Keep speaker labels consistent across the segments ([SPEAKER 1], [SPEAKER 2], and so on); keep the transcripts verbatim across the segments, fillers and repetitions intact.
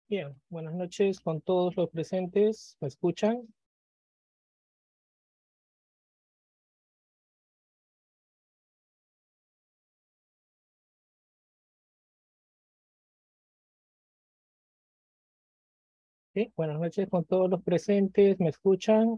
[SPEAKER 1] Bien, buenas noches con todos los presentes. ¿Me escuchan? Sí, buenas noches con todos los presentes. ¿Me escuchan?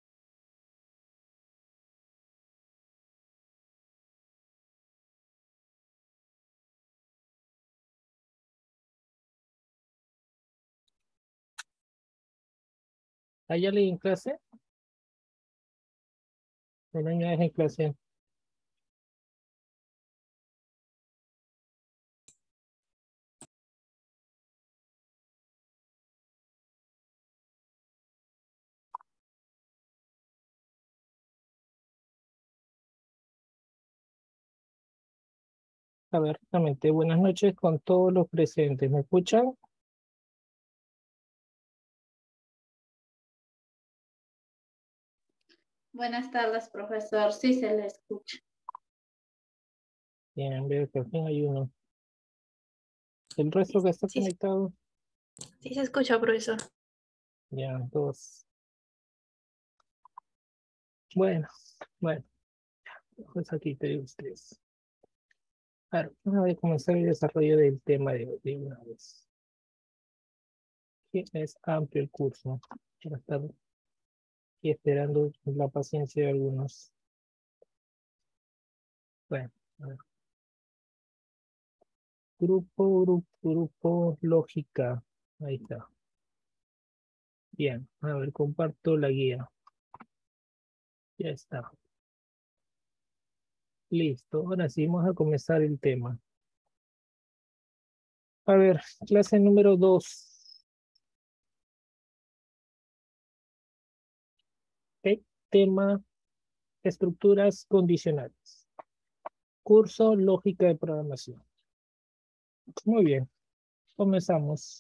[SPEAKER 1] ¿Hay alguien en clase? ¿No hay nadie en clase? A ver, realmente, buenas noches con todos los presentes. ¿Me escuchan?
[SPEAKER 2] Buenas tardes, profesor. Sí, se le escucha.
[SPEAKER 1] Bien, veo que al fin hay uno. ¿El resto que está
[SPEAKER 2] Sí,
[SPEAKER 1] conectado?
[SPEAKER 2] sí se escucha, profesor.
[SPEAKER 1] Ya, dos. Bueno, bueno, pues aquí tenemos tres. Claro, vamos a comenzar el desarrollo del tema de, de una vez. Que es amplio el curso. Quiero estar aquí esperando la paciencia de algunos. Bueno, a ver. Grupo, grupo, grupo, lógica. Ahí está. Bien, a ver, comparto la guía. Ya está. Listo. Ahora sí, vamos a comenzar el tema. A ver, clase número dos. ¿Ok? Tema, estructuras condicionales. Curso, lógica de programación. Muy bien, comenzamos.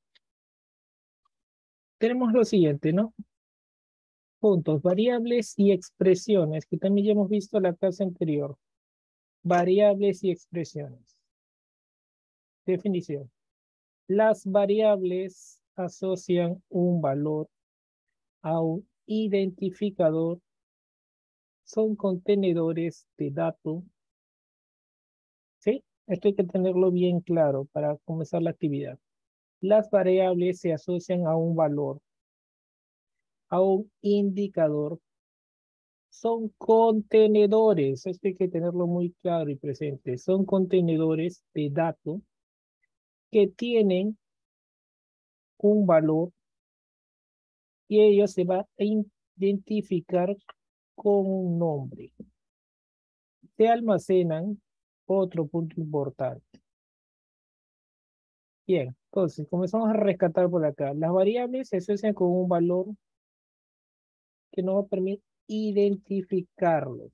[SPEAKER 1] Tenemos lo siguiente, ¿no? Puntos, variables y expresiones, que también ya hemos visto en la clase anterior. Variables y expresiones. Definición. Las variables asocian un valor a un identificador, son contenedores de datos. ¿Sí? Esto hay que tenerlo bien claro para comenzar la actividad. Las variables se asocian a un valor, a un indicador, son contenedores. Esto hay que tenerlo muy claro y presente. Son contenedores de datos que tienen un valor y ello se va a identificar con un nombre. Se almacenan, otro punto importante. Bien, entonces comenzamos a rescatar por acá. Las variables se asocian con un valor que nos va a permitir identificarlo.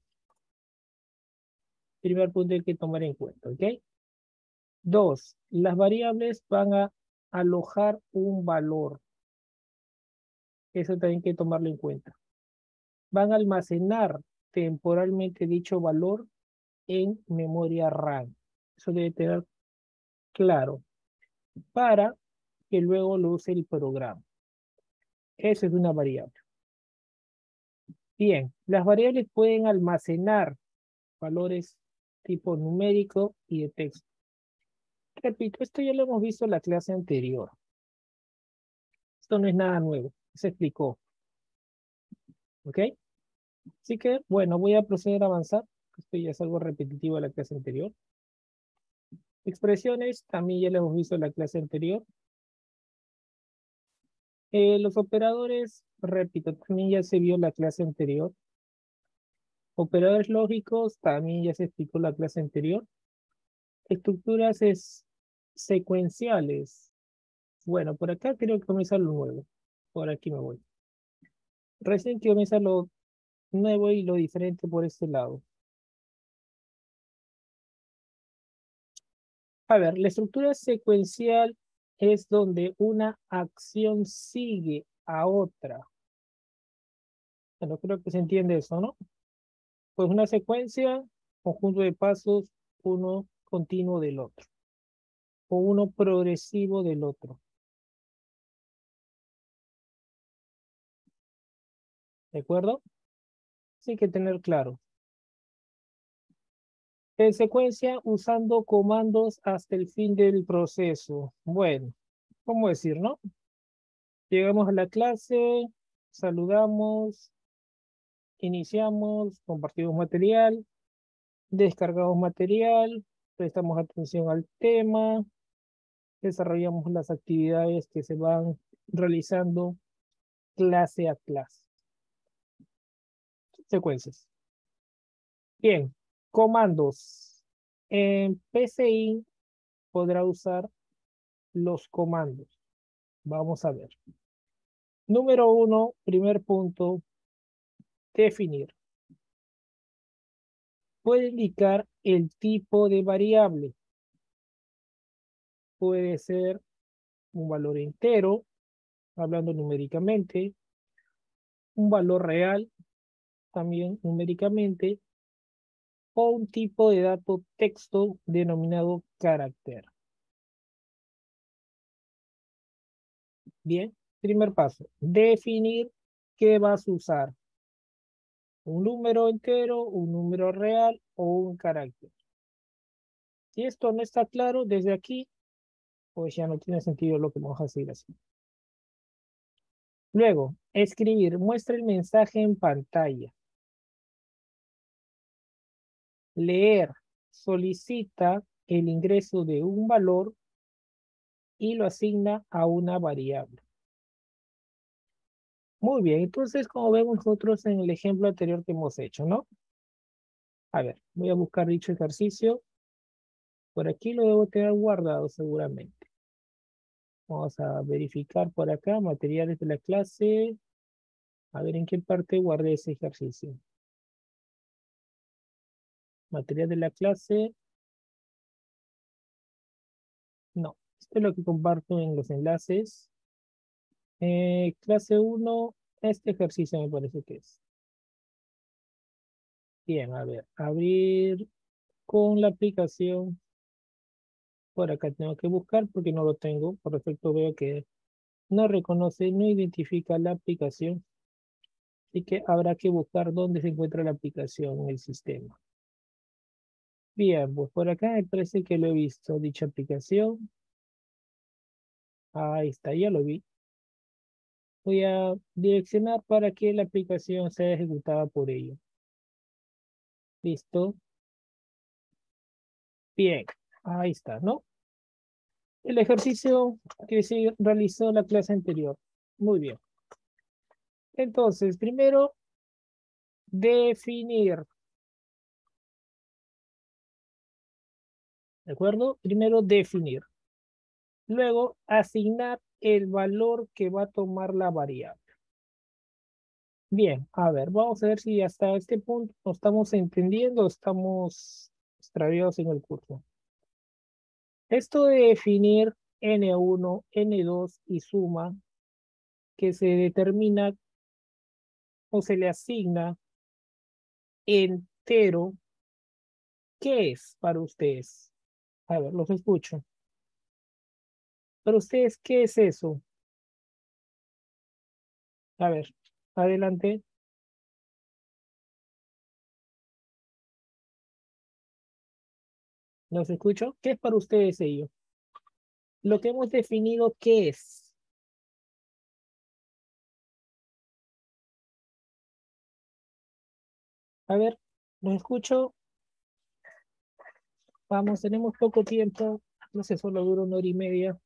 [SPEAKER 1] Primer punto que hay que tomar en cuenta, ¿ok? Dos, las variables van a alojar un valor. Eso también hay que tomarlo en cuenta. Van a almacenar temporalmente dicho valor en memoria RAM. Eso debe tener claro para que luego lo use el programa. Eso es una variable. Bien, las variables pueden almacenar valores tipo numérico y de texto. Repito, esto ya lo hemos visto en la clase anterior. Esto no es nada nuevo, se explicó. ¿Ok? Así que, bueno, voy a proceder a avanzar. Esto ya es algo repetitivo de la clase anterior. Expresiones, también ya lo hemos visto en la clase anterior. Eh, los operadores, repito, también ya se vio en la clase anterior. Operadores lógicos, también ya se explicó en la clase anterior. Estructuras es secuenciales. Bueno, por acá creo que comienza lo nuevo. Por aquí me voy. Recién que comienza lo nuevo y lo diferente por este lado. A ver, la estructura secuencial es donde una acción sigue a otra. Bueno, creo que se entiende eso, ¿no? Pues una secuencia, conjunto de pasos, uno continuo del otro, o uno progresivo del otro. ¿De acuerdo? Sí hay que tener claro. En secuencia, usando comandos hasta el fin del proceso. Bueno, ¿cómo decir, no? Llegamos a la clase, saludamos, iniciamos, compartimos material, descargamos material, prestamos atención al tema, desarrollamos las actividades que se van realizando clase a clase. Secuencias. Bien, comandos. En P C I podrá usar los comandos. Vamos a ver. Número uno, primer punto, definir. Puede indicar el tipo de variable. Puede ser un valor entero, hablando numéricamente, un valor real, también numéricamente, o un tipo de dato texto denominado carácter. Bien, primer paso, definir qué vas a usar. Un número entero, un número real o un carácter. Si esto no está claro desde aquí, pues ya no tiene sentido lo que vamos a seguir así. Luego, escribir, muestra el mensaje en pantalla. Leer, solicita el ingreso de un valor y lo asigna a una variable. Muy bien, entonces como vemos nosotros en el ejemplo anterior que hemos hecho, ¿no? A ver, voy a buscar dicho ejercicio. Por aquí lo debo tener guardado seguramente. Vamos a verificar por acá, materiales de la clase. A ver en qué parte guardé ese ejercicio. Material de la clase. No, esto es lo que comparto en los enlaces. Eh, clase uno, este ejercicio me parece que es. Bien, a ver, abrir con la aplicación. Por acá tengo que buscar porque no lo tengo. Por defecto veo que no reconoce, no identifica la aplicación. Así que habrá que buscar dónde se encuentra la aplicación en el sistema. Bien, pues por acá me parece que lo he visto, dicha aplicación. Ahí está, ya lo vi. Voy a direccionar para que la aplicación sea ejecutada por ello. Listo. Bien, ahí está, ¿no? El ejercicio que se realizó en la clase anterior. Muy bien. Entonces, primero, definir. ¿De acuerdo? Primero, definir. Luego, asignar el valor que va a tomar la variable. Bien, a ver, vamos a ver si hasta este punto nos estamos entendiendo o estamos extraviados en el curso. Esto de definir N uno, N dos y suma, que se determina o se le asigna entero, ¿qué es para ustedes? A ver, los escucho. Para ustedes, ¿qué es eso? A ver, adelante. Los escucho. ¿Qué es para ustedes ello? Lo que hemos definido, ¿qué es? A ver, los escucho. Vamos, tenemos poco tiempo. No sé, solo dura una hora y media.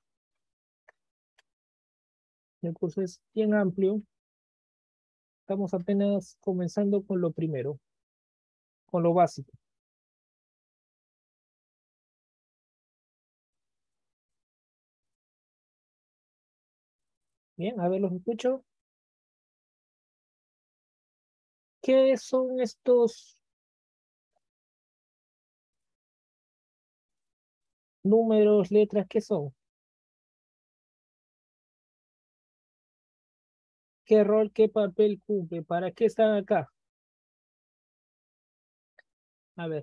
[SPEAKER 1] El curso es bien amplio. Estamos apenas comenzando con lo primero, con lo básico. Bien, a ver, los escucho. ¿Qué son estos números, letras? ¿Qué son? ¿Qué rol, qué papel cumple? ¿Para qué están acá? A ver.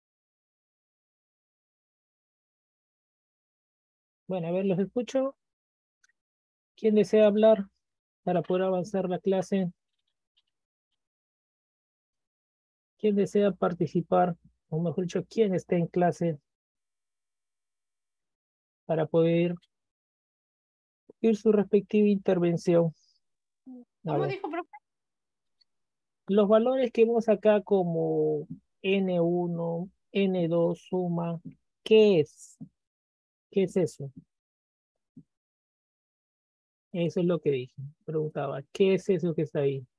[SPEAKER 1] Bueno, a ver, los escucho. ¿Quién desea hablar para poder avanzar la clase? ¿Quién desea participar? O mejor dicho, ¿quién está en clase para poder ir su respectiva intervención? A
[SPEAKER 2] ¿Cómo
[SPEAKER 1] ver,
[SPEAKER 2] dijo, profe?
[SPEAKER 1] los valores que vemos acá como N uno, N dos, suma, ¿qué es? ¿Qué es eso? Eso es lo que dije. Preguntaba, ¿qué es eso que está ahí?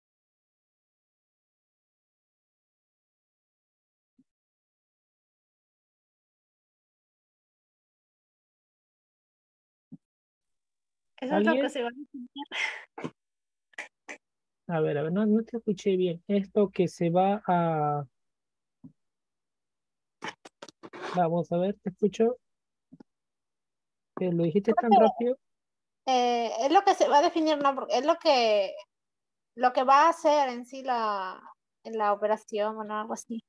[SPEAKER 2] Eso es lo que
[SPEAKER 1] ¿Alguien?
[SPEAKER 2] se va a enseñar.
[SPEAKER 1] A ver, a ver, no, no te escuché bien. Esto que se va a... Vamos a ver, ¿te escucho? ¿Pero lo dijiste tan
[SPEAKER 3] Profe,
[SPEAKER 1] rápido?
[SPEAKER 3] eh, es lo que se va a definir, ¿no? Porque es lo que, lo que va a hacer en sí la, en la operación o no, algo así.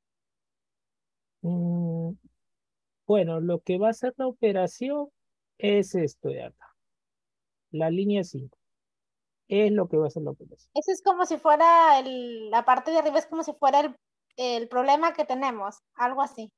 [SPEAKER 1] Mm, bueno, lo que va a hacer la operación es esto de acá. La línea cinco. Es lo que va a hacer la operación.
[SPEAKER 3] Eso es como si fuera el, la parte de arriba es como si fuera el, el problema que tenemos, algo así.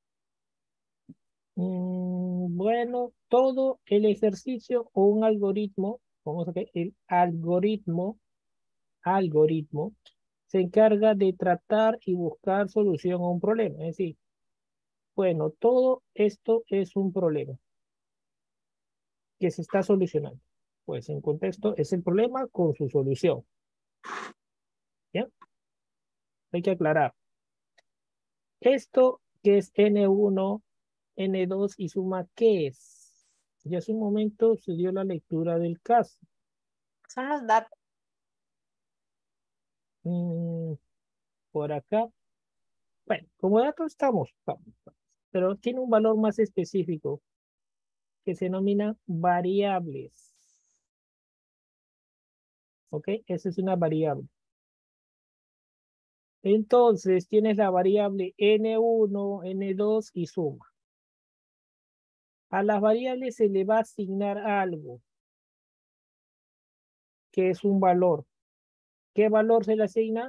[SPEAKER 1] Mm, bueno, todo el ejercicio o un algoritmo, vamos a ver, el algoritmo, algoritmo, se encarga de tratar y buscar solución a un problema. Es decir, bueno, todo esto es un problema que se está solucionando. Pues en contexto es el problema con su solución. ¿Ya? Hay que aclarar. Esto que es N uno, N dos y suma, ¿qué es? Ya hace un momento se dio la lectura del caso.
[SPEAKER 3] Son los datos.
[SPEAKER 1] Mm, por acá. Bueno, como datos estamos, estamos, estamos, pero tiene un valor más específico que se denomina variables. ¿Ok? Esa es una variable. Entonces tienes la variable N uno, N dos y suma. A las variables se le va a asignar algo, que es un valor. ¿Qué valor se le asigna?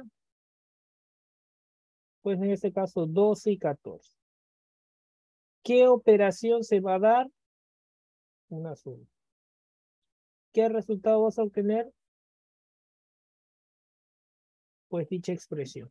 [SPEAKER 1] Pues en este caso doce y catorce. ¿Qué operación se va a dar? Una suma. ¿Qué resultado vas a obtener? Pues dicha expresión.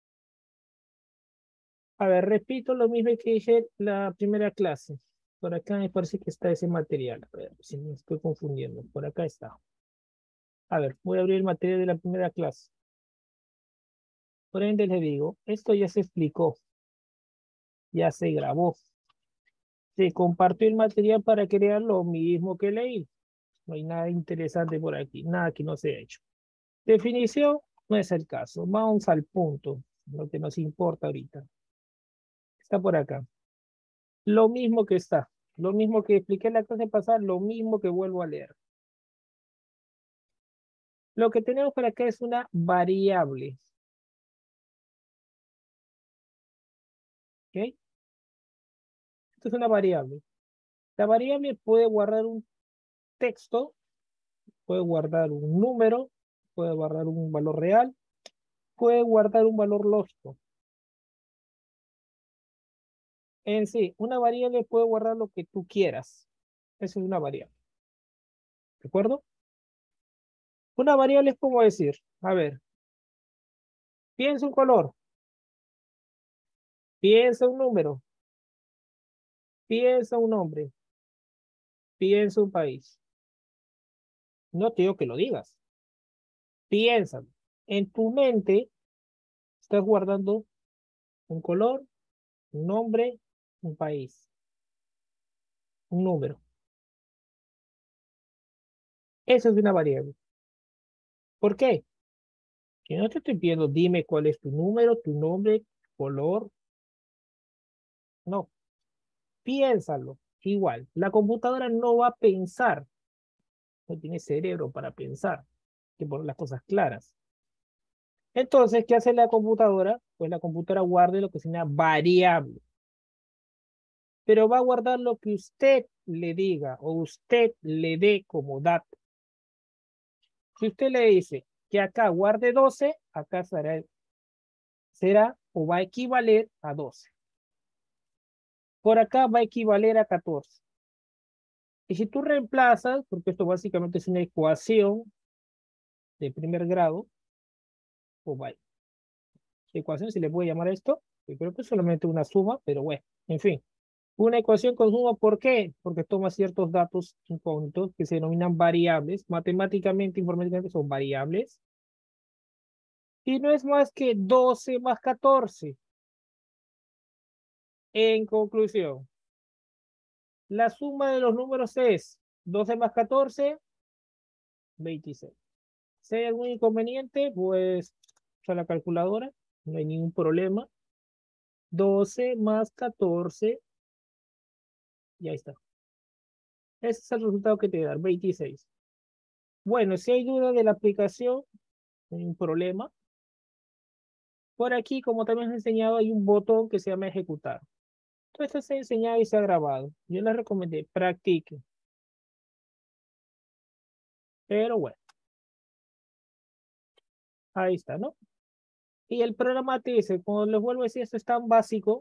[SPEAKER 1] A ver, repito lo mismo que dije en la primera clase. Por acá me parece que está ese material. A ver, si me estoy confundiendo. Por acá está. A ver, voy a abrir el material de la primera clase. Por ende, les digo, esto ya se explicó. Ya se grabó. Se compartió el material para crear lo mismo que leí. No hay nada interesante por aquí. Nada que no se ha hecho. Definición no es el caso. Vamos al punto. Lo que nos importa ahorita. Está por acá. Lo mismo que está. Lo mismo que expliqué en la clase pasada, lo mismo que vuelvo a leer. Lo que tenemos por acá es una variable. ¿Ok? Esto es una variable. La variable puede guardar un texto, puede guardar un número, puede guardar un valor real, puede guardar un valor lógico. En sí, una variable puede guardar lo que tú quieras. Eso es una variable. ¿De acuerdo? Una variable es como decir, a ver, piensa un color, piensa un número, piensa un nombre, piensa un país. No te digo que lo digas. Piénsalo. En tu mente estás guardando un color, un nombre, un país, un número. Eso es una variable. ¿Por qué? Que no te estoy pidiendo, dime cuál es tu número, tu nombre, color. No, piénsalo. Igual, la computadora no va a pensar, no tiene cerebro para pensar, que poner las cosas claras. Entonces, ¿qué hace la computadora? Pues la computadora guarda lo que se llama variable. pero va a guardar lo que usted le diga o usted le dé como dato. Si usted le dice que acá guarde doce, acá será, será o va a equivaler a doce. Por acá va a equivaler a catorce. Y si tú reemplazas, porque esto básicamente es una ecuación de primer grado, o vaya, ecuación se le puede llamar esto, yo creo que es solamente una suma, pero bueno, en fin. Una ecuación con suma, ¿por qué? Porque toma ciertos datos incógnitos que se denominan variables, matemáticamente, informáticamente son variables, y no es más que doce más catorce. En conclusión, la suma de los números es doce más catorce, veintiséis. Si hay algún inconveniente, pues usa la calculadora, no hay ningún problema. doce más catorce, y ahí está. Ese es el resultado que te da, veintiséis. Bueno, si hay duda de la aplicación, no hay un problema. Por aquí, como también os he enseñado, hay un botón que se llama ejecutar. Todo esto se ha enseñado y se ha grabado. Yo les recomendé, practiquen. Pero bueno, ahí está, ¿no? Y el programa te dice, cuando les vuelvo a decir, esto es tan básico,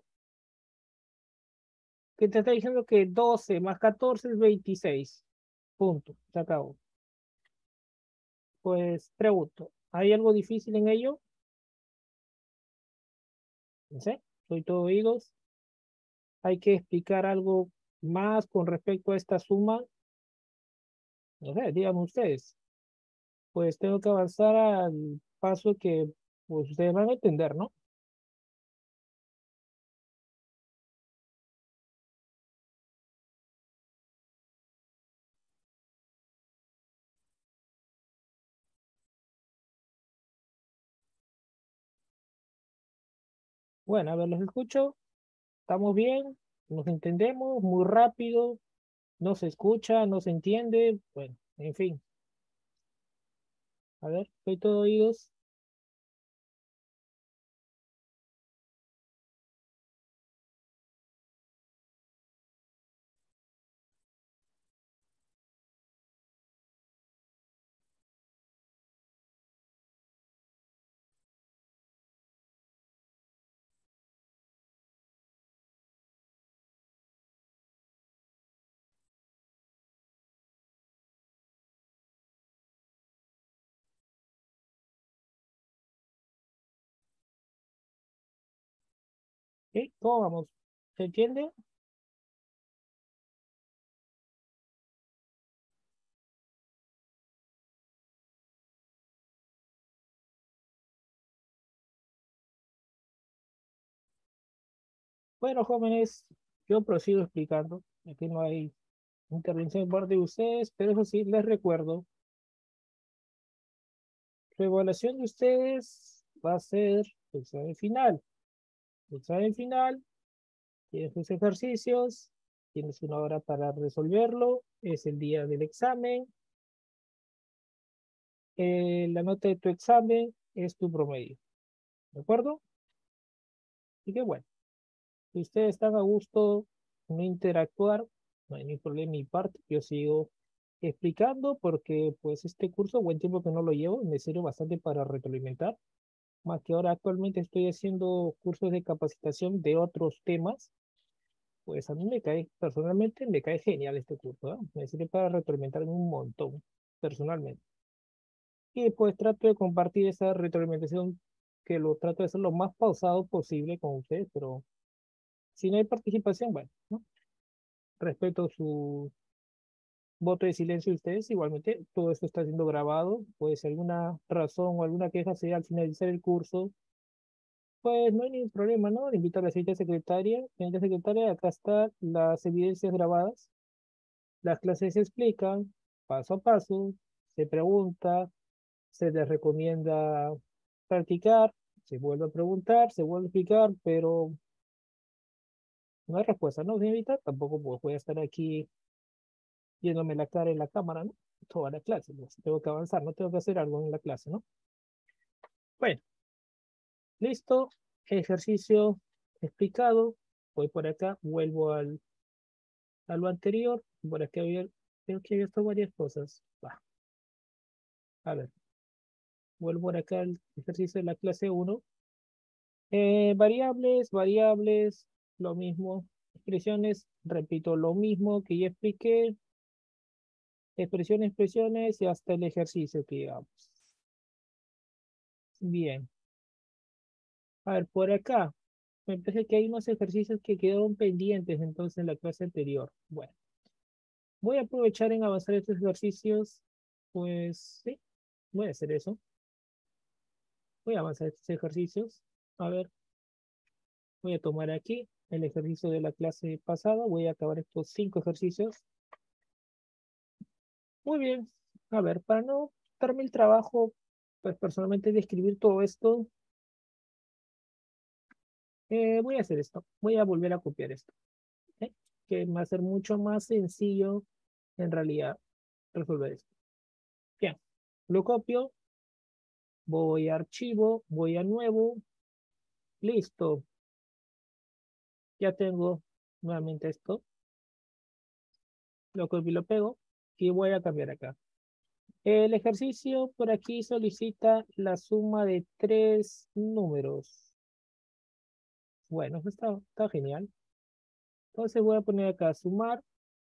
[SPEAKER 1] que te está diciendo que doce más catorce es veintiséis. Punto, se acabó. Pues pregunto, ¿hay algo difícil en ello? No sé, soy todo oídos. ¿Hay que explicar algo más con respecto a esta suma? No sé, díganme ustedes. Pues tengo que avanzar al paso que pues, ustedes van a entender, ¿no? Bueno, a ver, los escucho. ¿Estamos bien? ¿Nos entendemos? ¿Muy rápido? ¿No se escucha? ¿No se entiende? Bueno, en fin. A ver, estoy todo oídos. ¿Sí? ¿Cómo vamos? ¿Se entiende? Bueno, jóvenes, yo prosigo explicando. Aquí no hay intervención por parte de ustedes, pero eso sí, les recuerdo. Su evaluación de ustedes va a ser el examen final. El examen final, tienen sus ejercicios, tienes una hora para resolverlo, es el día del examen. Eh, la nota de tu examen es tu promedio. ¿De acuerdo? Así que bueno, si ustedes están a gusto en interactuar, no hay ningún problema de mi parte. Yo sigo explicando porque pues este curso, buen tiempo que no lo llevo, me sirve bastante para retroalimentar. Más que ahora actualmente estoy haciendo cursos de capacitación de otros temas. Pues a mí me cae, personalmente, me cae genial este curso, ¿eh? Me sirve para retroalimentarme un montón, personalmente. Y pues trato de compartir esa retroalimentación, que lo trato de hacer lo más pausado posible con ustedes, pero si no hay participación, bueno, ¿no? Respeto su voto de silencio de ustedes, igualmente todo esto está siendo grabado, pues si alguna razón o alguna queja se da al finalizar el curso, pues no hay ningún problema, ¿no? Le invito a la señorita secretaria. Señorita secretaria, acá están las evidencias grabadas. Las clases se explican paso a paso, se pregunta, se les recomienda practicar, se vuelve a preguntar, se vuelve a explicar, pero no hay respuesta, ¿no, señorita? Tampoco pues, voy a estar aquí viéndome la cara en la cámara, ¿no? Toda la clase, pues, tengo que avanzar, no tengo que hacer algo en la clase, ¿no? Bueno, listo, ejercicio explicado, voy por acá, vuelvo al a lo anterior. Por aquí había, creo que había visto varias cosas. Va. A ver, vuelvo por acá al ejercicio de la clase uno. Eh, variables, variables, lo mismo. Expresiones, repito, lo mismo que ya expliqué. Expresiones, expresiones y hasta el ejercicio que llevamos. Bien. A ver, por acá. Me parece que hay unos ejercicios que quedaron pendientes entonces en la clase anterior. Bueno, voy a aprovechar en avanzar estos ejercicios. Pues sí, voy a hacer eso. Voy a avanzar estos ejercicios. A ver, voy a tomar aquí el ejercicio de la clase pasada. Voy a acabar estos cinco ejercicios. Muy bien. A ver, para no darme el trabajo, pues personalmente de escribir todo esto, eh, voy a hacer esto. Voy a volver a copiar esto. ¿Ok? Que va a ser mucho más sencillo en realidad resolver esto. Bien, lo copio. Voy a archivo, voy a nuevo. Listo. Ya tengo nuevamente esto. Lo copio y lo pego. Y voy a cambiar acá. El ejercicio por aquí solicita la suma de tres números. Bueno, eso está, está genial. Entonces voy a poner acá sumar.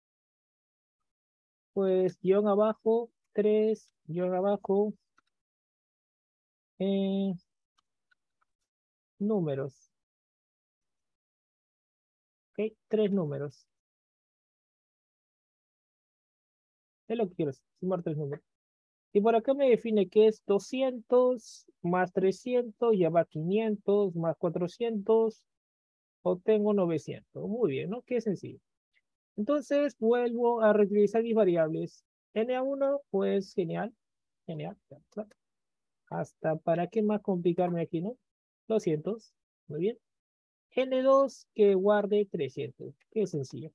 [SPEAKER 1] Pues guión abajo, tres, guión abajo, eh, números. Ok, tres números. Es lo que quiero hacer, sumar tres números. Y por acá me define que es doscientos más trescientos, ya va quinientos más cuatrocientos, obtengo novecientos. Muy bien, ¿no? Qué sencillo. Entonces vuelvo a reutilizar mis variables. N A uno, pues genial, genial. Hasta para qué más complicarme aquí, ¿no? doscientos, muy bien. N dos que guarde trescientos, qué sencillo.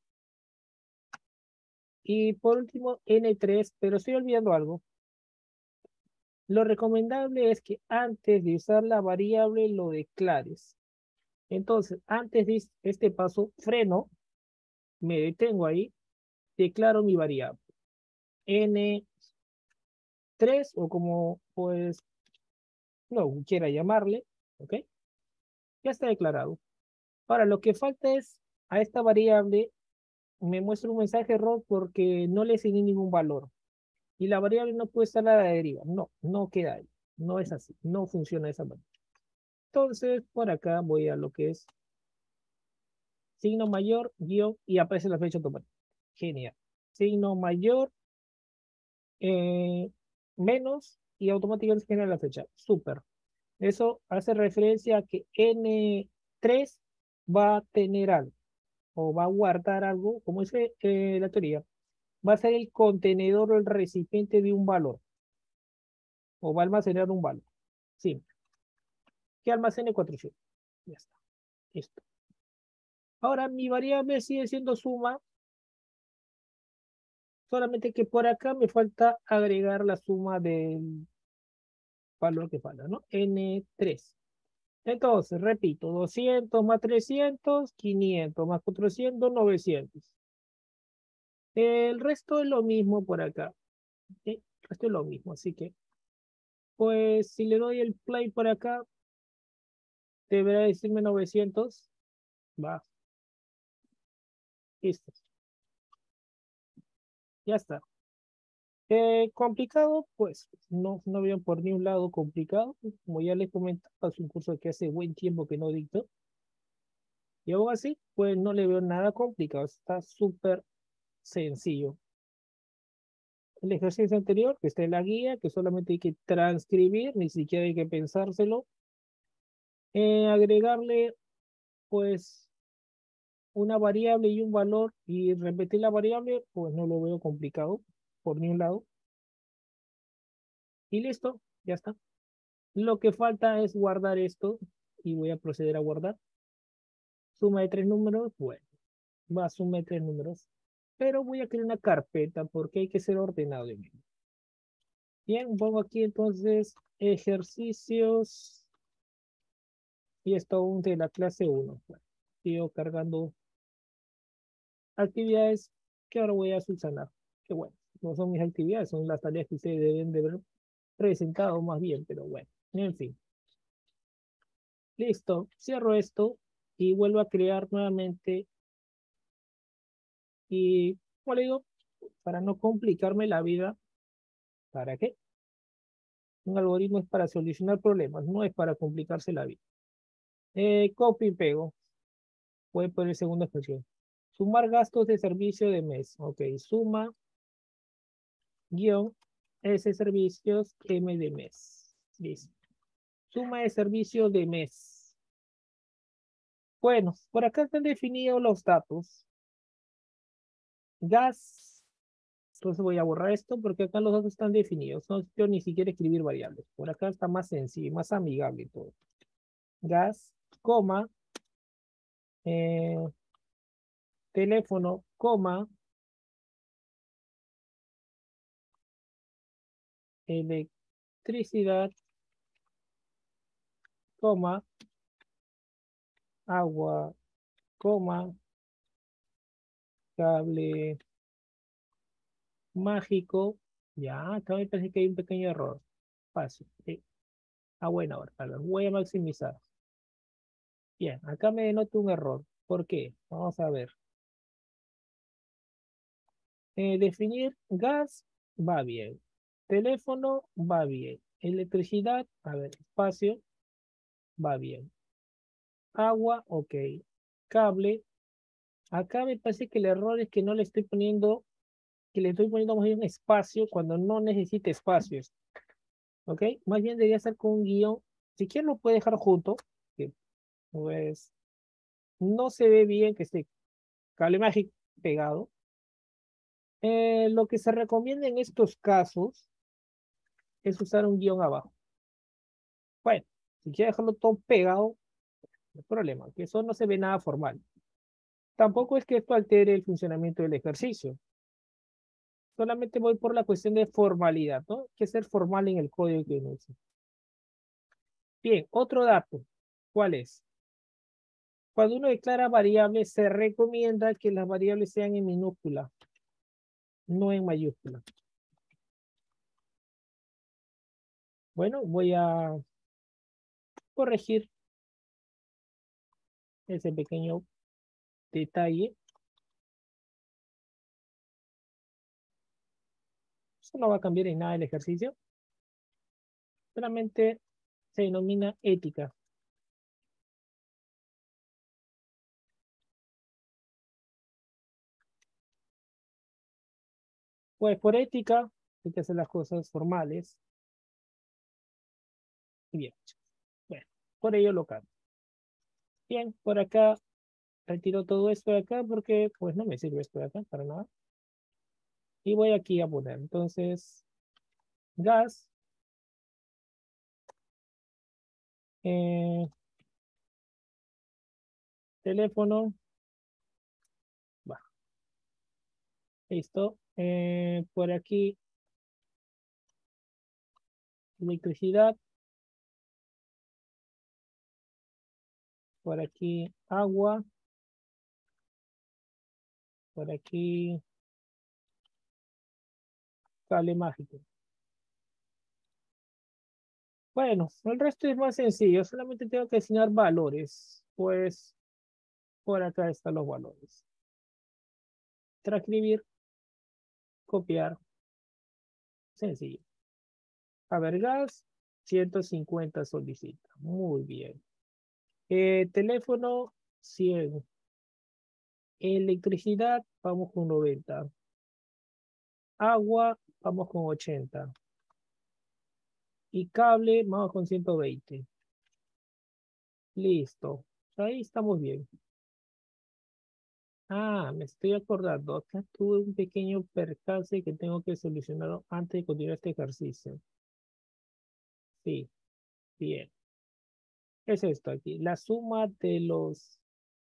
[SPEAKER 1] Y por último, N tres, pero estoy olvidando algo. Lo recomendable es que antes de usar la variable lo declares. Entonces, antes de este paso, freno, me detengo ahí, declaro mi variable. N tres o como pues no quiera llamarle, ¿ok? Ya está declarado. Ahora, lo que falta es a esta variable me muestra un mensaje error porque no le asigné ningún valor. Y la variable no puede estar a la deriva. No, no queda ahí. No es así. No funciona de esa manera. Entonces, por acá voy a lo que es signo mayor, guión, y aparece la fecha automática. Genial. Signo mayor, eh, menos, y automáticamente genera la fecha. Súper. Eso hace referencia a que N tres va a tener algo, o va a guardar algo, como dice eh, la teoría. Va a ser el contenedor o el recipiente de un valor, o va a almacenar un valor. Sí. Que almacene cuatrocientos. Ya está. Listo. Ahora mi variable sigue siendo suma, solamente que por acá me falta agregar la suma del valor que falta, ¿no? N tres. Entonces, repito, doscientos más trescientos, quinientos más cuatrocientos, novecientos. El resto es lo mismo por acá. ¿Sí? El resto es lo mismo, así que, pues, si le doy el play por acá, deberá decirme novecientos. Va. Listo. Ya está. Eh, complicado, pues no, no veo por ni un lado complicado. Como ya les comentaba, es un curso que hace buen tiempo que no dicto. Y aún así, pues no le veo nada complicado. Está súper sencillo. El ejercicio anterior, que está en la guía, que solamente hay que transcribir, ni siquiera hay que pensárselo. Eh, agregarle, pues, una variable y un valor y repetir la variable, pues no lo veo complicado por ni un lado. Y listo, ya está. Lo que falta es guardar esto y voy a proceder a guardar. Suma de tres números, bueno, va a suma de tres números. Pero voy a crear una carpeta porque hay que ser ordenado en ello. Bien, pongo aquí entonces ejercicios y esto aún de la clase uno. Bueno, sigo cargando actividades que ahora voy a subsanar. Qué bueno, no son mis actividades, son las tareas que ustedes deben de haber presentado más bien, pero bueno, en fin. Listo, cierro esto y vuelvo a crear nuevamente. Y, como le digo, para no complicarme la vida, ¿para qué? Un algoritmo es para solucionar problemas, no es para complicarse la vida. Eh, copy y pego. Voy por el segunda expresión. Sumar gastos de servicio de mes. Ok, suma, guión, S servicios, M de mes. Listo. Suma de servicio de mes. Bueno, por acá están definidos los datos. Gas. Entonces voy a borrar esto porque acá los datos están definidos. No quiero ni siquiera escribir variables. Por acá está más sencillo, más amigable todo. Gas, coma, eh, teléfono, coma, electricidad, coma, agua, coma, cable mágico. Ya, acá me parece que hay un pequeño error. Fácil. Sí. Ah, bueno, ahora, a ver, voy a maximizar. Bien, acá me denota un error. ¿Por qué? Vamos a ver. Eh, definir gas va bien. Teléfono va bien. Electricidad, a ver, espacio, va bien. Agua, ok. Cable. Acá me parece que el error es que no le estoy poniendo, que le estoy poniendo más bien espacio cuando no necesita espacios. ¿Ok? Más bien debería ser con un guión. Si quieren lo puede dejar junto. Que pues no se ve bien que esté cable mágico pegado. Eh, lo que se recomienda en estos casos es usar un guión abajo. Bueno, si quiere dejarlo todo pegado, no hay problema, que eso no se ve nada formal. Tampoco es que esto altere el funcionamiento del ejercicio. Solamente voy por la cuestión de formalidad, ¿no? Hay que ser formal en el código que uno usa. Bien, otro dato. ¿Cuál es? Cuando uno declara variables, se recomienda que las variables sean en minúscula, no en mayúscula. Bueno, voy a corregir ese pequeño detalle. Eso no va a cambiar en nada el ejercicio. Solamente se denomina ética. Pues por ética hay que hacer las cosas formales. Y bien, bueno, por ello lo cambio. Bien, por acá retiro todo esto de acá porque pues no me sirve esto de acá para nada. Y voy aquí a poner, entonces, gas, eh, teléfono, va, listo. Eh, por aquí, electricidad, por aquí, agua, por aquí, cable mágico. Bueno, el resto es más sencillo, solamente tengo que asignar valores, pues por acá están los valores. Transcribir, copiar, sencillo. A ver, gas, ciento cincuenta solicita, muy bien. Eh, teléfono, cien. Electricidad, vamos con noventa. Agua, vamos con ochenta. Y cable, vamos con ciento veinte. Listo. Ahí estamos bien. Ah, me estoy acordando. Acá tuve un pequeño percance que tengo que solucionar antes de continuar este ejercicio. Sí, bien. Es esto aquí. La suma de los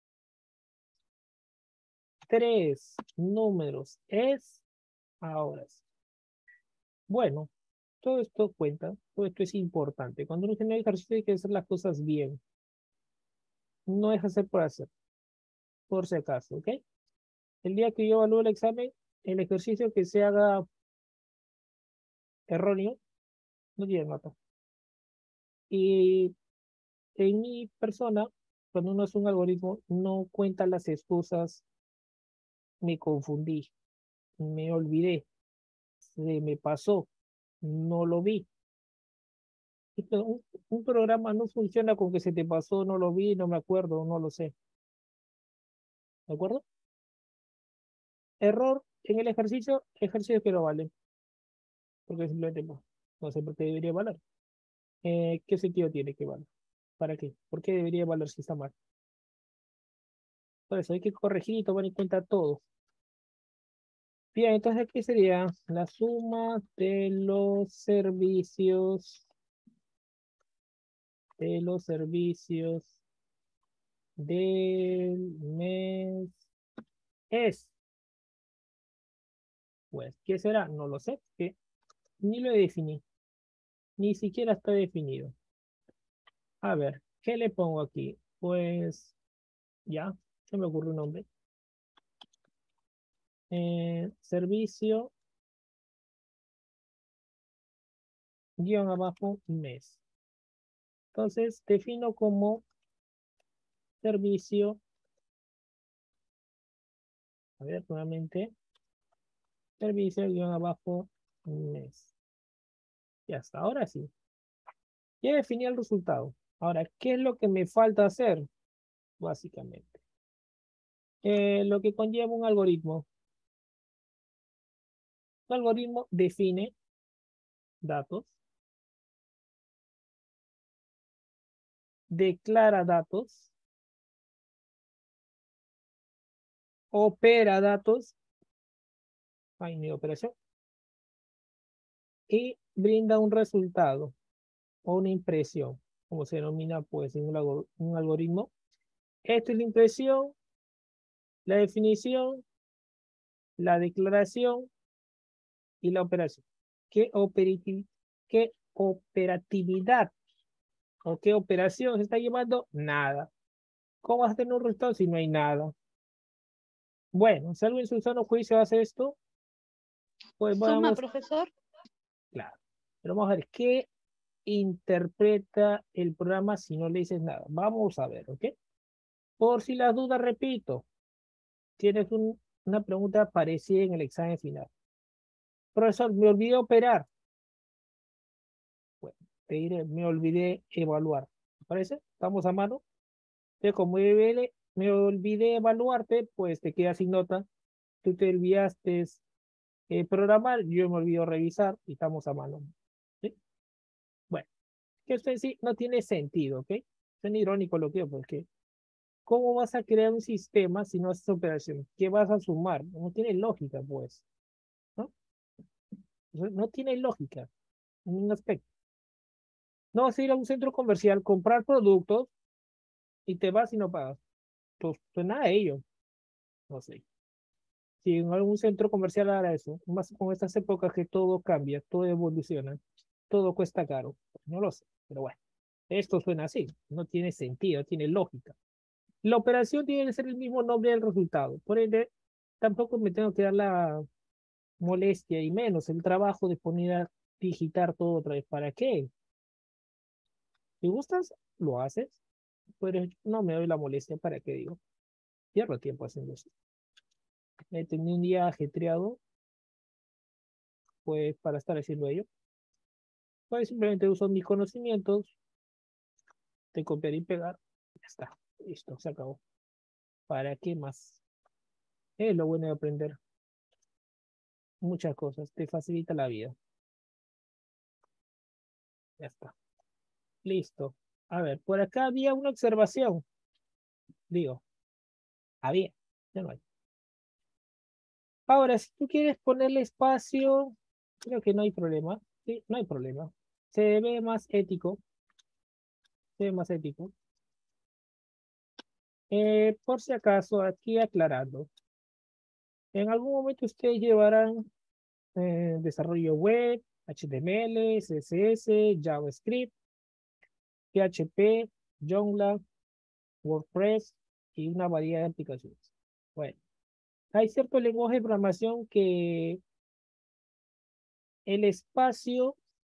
[SPEAKER 1] tres números es ahora sí. Bueno, todo esto cuenta, todo esto es importante. Cuando uno tiene ejercicio hay que hacer las cosas bien. No es hacer por hacer, por si acaso, ¿ok? El día que yo evalúe el examen, el ejercicio que se haga erróneo, no tiene nota. Y en mi persona, cuando uno hace un algoritmo, no cuenta las excusas, me confundí, me olvidé, se me pasó, no lo vi. Esto, Un, un programa no funciona con que se te pasó, no lo vi, no me acuerdo, no lo sé. ¿De acuerdo? Error en el ejercicio, ejercicio que no vale. Porque simplemente no, no sé por qué debería valer. Eh, ¿qué sentido tiene que valer? ¿Para qué? ¿Por qué debería valer si está mal? Por eso hay que corregir y tomar en cuenta todo. Bien, entonces aquí sería la suma de los servicios, de los servicios del mes es. Pues, ¿qué será? No lo sé, que ni lo definí, ni siquiera está definido. A ver, ¿qué le pongo aquí? Pues, ya, se me ocurre un nombre. Eh, servicio, guión abajo, mes. Entonces, defino como servicio, a ver, nuevamente, servicio, guión abajo, mes. Ya está, ahora sí. Ya definí el resultado. Ahora, ¿qué es lo que me falta hacer? Básicamente. Eh, lo que conlleva un algoritmo. Un algoritmo define datos, declara datos, opera datos, hay mi operación, y brinda un resultado o una impresión, como se denomina pues en un, algor- un algoritmo. Esta es la impresión, la definición, la declaración y la operación. ¿Qué, operati- qué operatividad o qué operación se está llevando? Nada. ¿Cómo vas a tener un resultado si no hay nada? Bueno, si algo en su sano juicio hace esto, pues
[SPEAKER 2] Suma,
[SPEAKER 1] vamos,
[SPEAKER 2] profesor.
[SPEAKER 1] claro. Pero vamos a ver qué interpreta el programa si no le dices nada. Vamos a ver, ¿ok? Por si las dudas, repito, tienes un- una pregunta parecida en el examen final. Profesor, me olvidé operar. Bueno, te diré, me olvidé evaluar. ¿Te parece? ¿Estamos a mano? Entonces, como me olvidé, me olvidé evaluarte, pues te quedas sin nota. Tú te olvidaste eh, programar, yo me olvido revisar y estamos a mano. ¿Sí? Bueno, que esto en sí no tiene sentido, ¿ok? Es irónico lo que digo, porque ¿cómo vas a crear un sistema si no haces operación? ¿Qué vas a sumar? No tiene lógica, pues, ¿no? No no tiene lógica en ningún aspecto. No vas a ir a un centro comercial, comprar productos y te vas y no pagas. Pues, pues nada de ello. No sé. Si en algún centro comercial hará eso, más con estas épocas que todo cambia, todo evoluciona, todo cuesta caro. No lo sé, pero bueno. Esto suena así, no tiene sentido, tiene lógica. La operación tiene que ser el mismo nombre del resultado. Por ende, tampoco me tengo que dar la molestia y menos el trabajo de poner a digitar todo otra vez. ¿Para qué? Si gustas, lo haces, pero no me doy la molestia. ¿Para qué digo? Pierdo tiempo haciendo eso. He tenido un día ajetreado, pues para estar haciendo ello. Pues simplemente uso mis conocimientos de copiar y pegar. Ya está, listo, se acabó. ¿Para qué más? Es lo bueno de aprender muchas cosas, te facilita la vida. Ya está. Listo. A ver, por acá había una observación. Digo, había, ya no hay. Ahora, si tú quieres ponerle espacio, creo que no hay problema. Sí, no hay problema. Se ve más ético. Se ve más ético. Eh, por si acaso, aquí aclarando. En algún momento ustedes llevarán eh, desarrollo web, H T M L, C S S, JavaScript, P H P, Joomla, WordPress y una variedad de aplicaciones. Bueno, Hay cierto lenguaje de programación que el espacio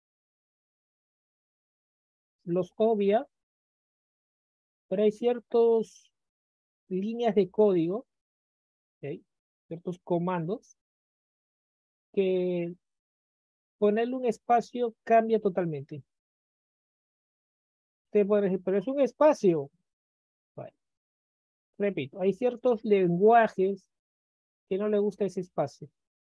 [SPEAKER 1] los obvia, pero hay ciertas líneas de código, ¿ok? Ciertos comandos, que ponerle un espacio cambia totalmente. Te puede decir, pero es un espacio. Bueno, repito, hay ciertos lenguajes que no le gusta ese espacio.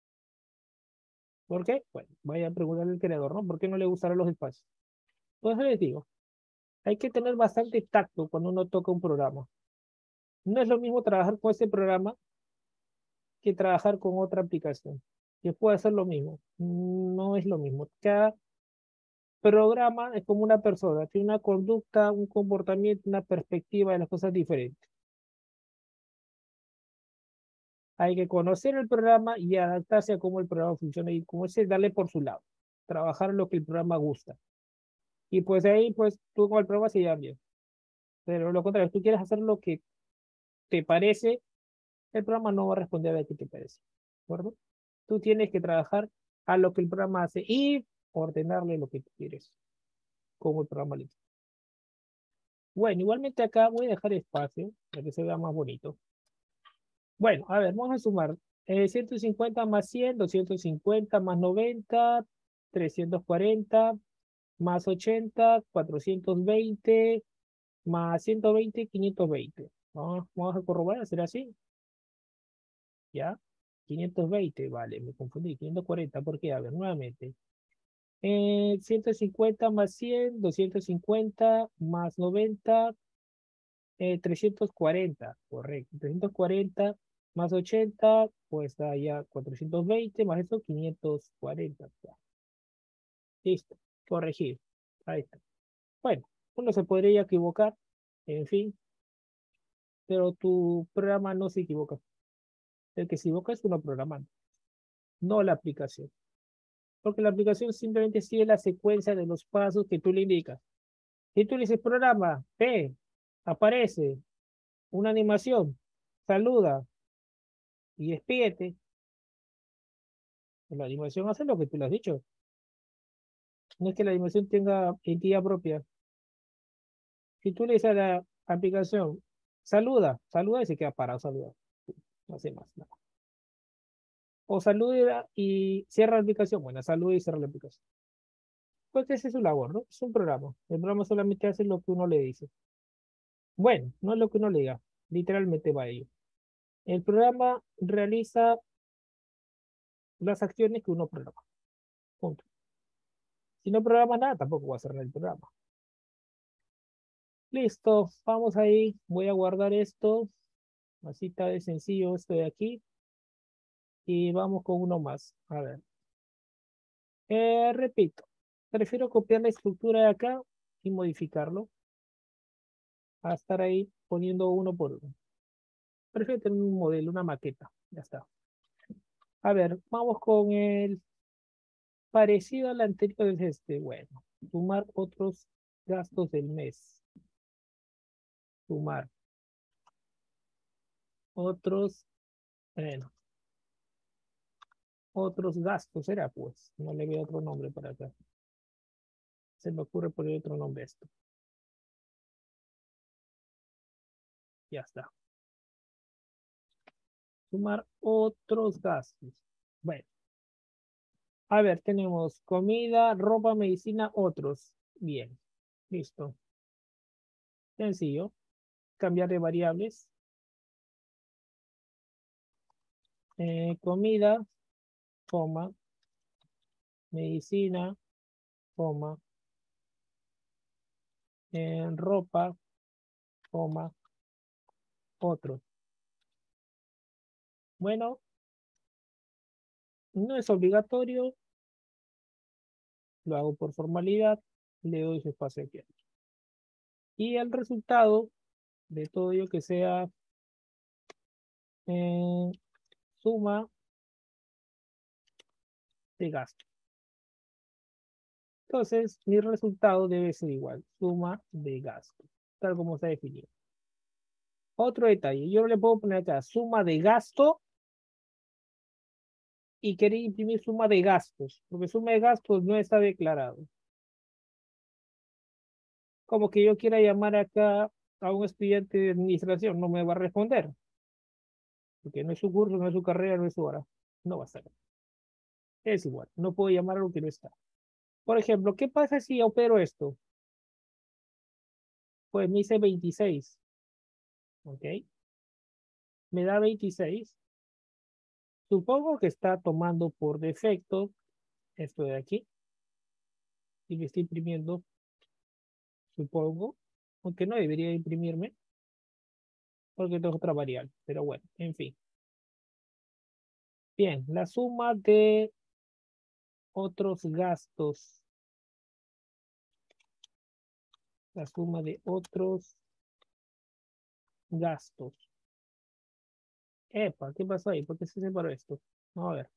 [SPEAKER 1] ¿Por qué? Bueno, vaya a preguntarle al creador, ¿no? ¿Por qué no le gustarán los espacios? Entonces les digo, hay que tener bastante tacto cuando uno toca un programa. No es lo mismo trabajar con ese programa que trabajar con otra aplicación, que puede hacer lo mismo. No es lo mismo. Cada programa es como una persona, tiene una conducta, un comportamiento, una perspectiva de las cosas diferentes. Hay que conocer el programa y adaptarse a cómo el programa funciona y como ese, darle por su lado, trabajar en lo que el programa gusta. Y pues ahí, pues tú con el programa se llevan bien. Pero lo contrario, si tú quieres hacer lo que te parece, el programa no va a responder a lo que te parece. ¿De acuerdo? Tú tienes que trabajar a lo que el programa hace y ordenarle lo que tú quieres con el programa listo. Bueno, igualmente acá voy a dejar espacio para que se vea más bonito. Bueno, a ver, vamos a sumar. Eh, ciento cincuenta más cien, doscientos cincuenta más noventa, trescientos cuarenta, más ochenta, cuatrocientos veinte, más ciento veinte, quinientos veinte. Vamos, vamos a corroborar, ¿será así? ¿Ya? quinientos veinte, vale, me confundí. quinientos cuarenta, ¿por qué? A ver, nuevamente. Eh, ciento cincuenta más cien, doscientos cincuenta más noventa, eh, trescientos cuarenta, correcto. trescientos cuarenta más ochenta, pues da ya cuatrocientos veinte, más eso quinientos cuarenta. Ya. Listo, corregir. Ahí está. Bueno, uno se podría equivocar, en fin, pero tu programa no se equivoca. El que se equivoca es uno programando, no la aplicación. Porque la aplicación simplemente sigue la secuencia de los pasos que tú le indicas. Si tú le dices programa, P, aparece una animación, saluda y despídete, pues la animación hace lo que tú le has dicho. No es que la animación tenga entidad propia. Si tú le dices a la aplicación, saluda, saluda y se queda parado, saluda. No hace más nada. O saluda y cierra la aplicación. Bueno, saluda y cierra la aplicación. Pues esa es su labor, ¿no? Es un programa. El programa solamente hace lo que uno le dice. Bueno, no es lo que uno le diga. Literalmente va a ello. El programa realiza las acciones que uno programa. Punto. Si no programa nada, tampoco va a cerrar el programa. Listo, vamos ahí. Voy a guardar esto. Así está de sencillo esto de aquí. Y vamos con uno más. A ver. Eh, repito. Prefiero copiar la estructura de acá y modificarlo. A estar ahí poniendo uno por uno. Prefiero tener un modelo, una maqueta. Ya está. A ver, vamos con el parecido al anterior. Es este. Bueno, sumar otros gastos del mes. Sumar otros, bueno, otros gastos, era pues, no le veo otro nombre para acá. Se me ocurre poner otro nombre a esto. Ya está. Sumar otros gastos. Bueno, a ver, tenemos comida, ropa, medicina, otros. Bien, listo. Sencillo. Cambiar de variables. Eh, comida, coma, medicina, coma, eh, ropa, coma, otro. Bueno, no es obligatorio, lo hago por formalidad, le doy su espacio aquí. Y el resultado de todo ello que sea eh, suma de gasto. Entonces, mi resultado debe ser igual, suma de gasto, tal como está definido. Otro detalle, yo le puedo poner acá suma de gasto y quiere imprimir suma de gastos, porque suma de gastos no está declarado. Como que yo quiera llamar acá a un estudiante de administración, no me va a responder. Porque no es su curso, no es su carrera, no es su hora. No va a estar. Es igual, no puedo llamar a lo que no está. Por ejemplo, ¿qué pasa si opero esto? Pues me dice veintiséis. ¿Ok? Me da veintiséis. Supongo que está tomando por defecto esto de aquí. Y me está imprimiendo, supongo. Aunque no debería imprimirme. Porque tengo otra variable. Pero bueno, en fin. Bien, la suma de otros gastos. La suma de otros gastos. Epa, ¿qué pasó ahí? ¿Por qué se separó esto? Vamos a ver.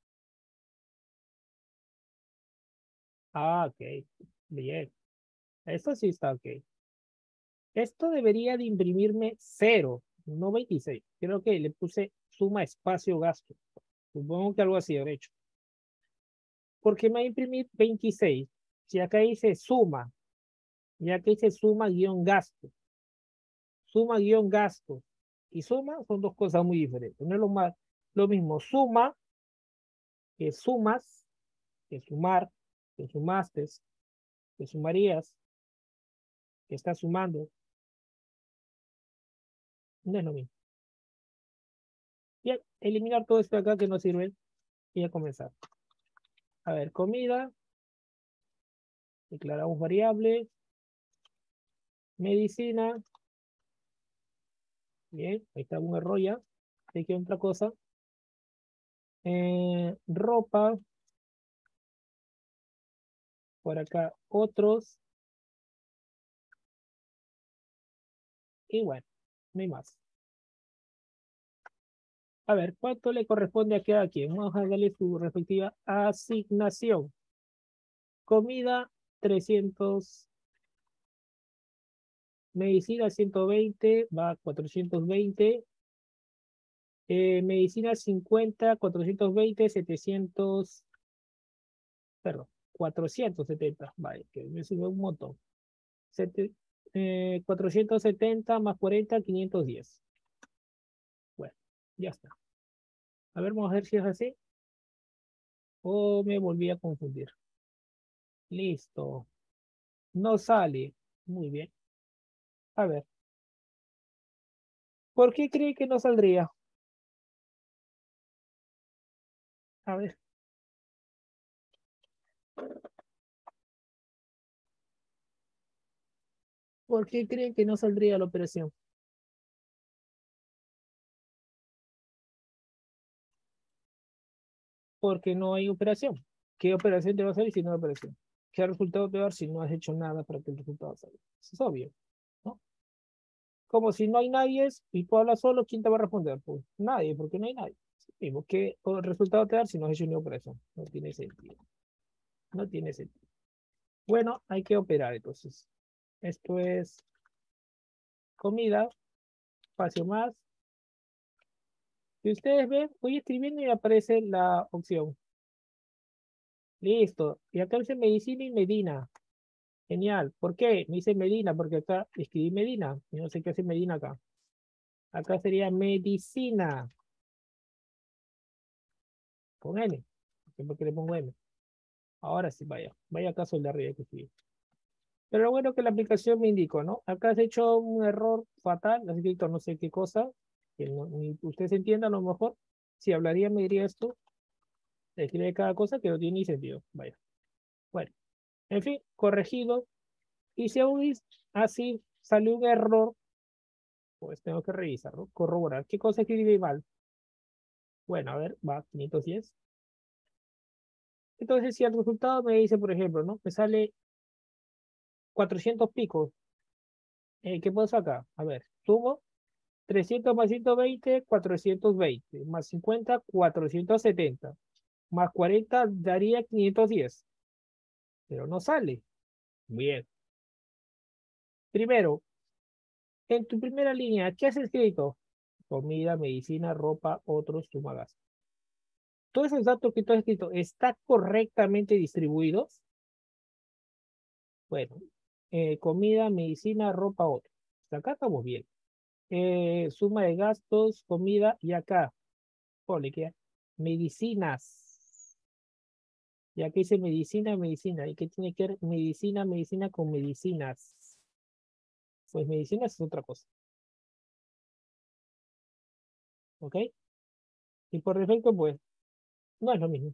[SPEAKER 1] Ah, ok. Bien. Esto sí está ok. Esto debería de imprimirme cero, no veintiséis. Creo que le puse suma espacio gasto. Supongo que algo así habré hecho. ¿Por qué me va a imprimir veintiséis? Si acá dice suma, y acá dice suma guión gasto. Suma guión gasto y suma son dos cosas muy diferentes. No es lo, más, lo mismo suma que sumas, que sumar, que sumaste, que sumarías, que estás sumando. No es lo mismo. Bien, eliminar todo esto acá que no sirve y a comenzar. A ver, comida. Declaramos variable. Medicina. Bien, ahí está un error ya. Hay que otra cosa. Eh, ropa. Por acá otros. Y bueno, no hay más. A ver, ¿cuánto le corresponde a cada quien? Vamos a darle su respectiva asignación. Comida, trescientos. Medicina, ciento veinte, va a cuatrocientos veinte. Eh, medicina, cincuenta, cuatrocientos veinte, setecientos. Perdón, cuatrocientos setenta. Vale, que me sube un montón. Sete, eh, cuatrocientos setenta más cuarenta, quinientos diez. Bueno, ya está. A ver, vamos a ver si es así. O me volví a confundir. Listo. No sale. Muy bien. A ver. ¿Por qué cree que no saldría? A ver. ¿Por qué cree que no saldría la operación? Porque no hay operación. ¿Qué operación te va a salir si no hay operación? ¿Qué resultado te va a dar si no has hecho nada para que el resultado salga? Eso es obvio, ¿no? Como si no hay nadie y tú hablas solo, ¿quién te va a responder? Pues nadie, porque no hay nadie. Mismo, ¿qué resultado te va a dar si no has hecho ni operación? No tiene sentido. No tiene sentido. Bueno, hay que operar entonces. Esto es comida, espacio más. Si ustedes ven, voy escribiendo y me aparece la opción. Listo. Y acá dice medicina y Medina. Genial. ¿Por qué? Me dice Medina, porque acá escribí Medina. Y no sé qué hace Medina acá. Acá sería medicina. Con N. ¿Por qué le pongo M? Ahora sí, vaya. Vaya caso el de arriba que escribí. Pero lo bueno que la aplicación me indicó, ¿no? Acá has hecho un error fatal. Has escrito no sé qué cosa. Que no, ni usted se entienda a lo mejor. Si hablaría, me diría esto. Escribe cada cosa que no tiene ni sentido. Vaya. Bueno. En fin, corregido. Y si aún así salió un error, pues tengo que revisarlo, corroborar. ¿Qué cosa escribí mal? Bueno, a ver, va, quinientos diez. Entonces, si el resultado me dice, por ejemplo, ¿no? Me sale cuatrocientos picos. Eh, ¿qué pasa acá? A ver, sumo trescientos más ciento veinte, cuatrocientos veinte. Más cincuenta, cuatrocientos setenta. Más cuarenta daría quinientos diez. Pero no sale. Bien. Primero, en tu primera línea, ¿qué has escrito? Comida, medicina, ropa, otros, suma gasto. todos esos datos que tú has escrito, ¿están correctamente distribuidos? Bueno, eh, comida, medicina, ropa, otro. Hasta acá estamos bien. Eh, suma de gastos, comida, y acá, ponle que medicinas. Y aquí dice medicina, medicina. ¿Y qué tiene que ver medicina, medicina con medicinas? Pues medicinas es otra cosa. ¿Ok? Y por defecto, pues, no es lo mismo.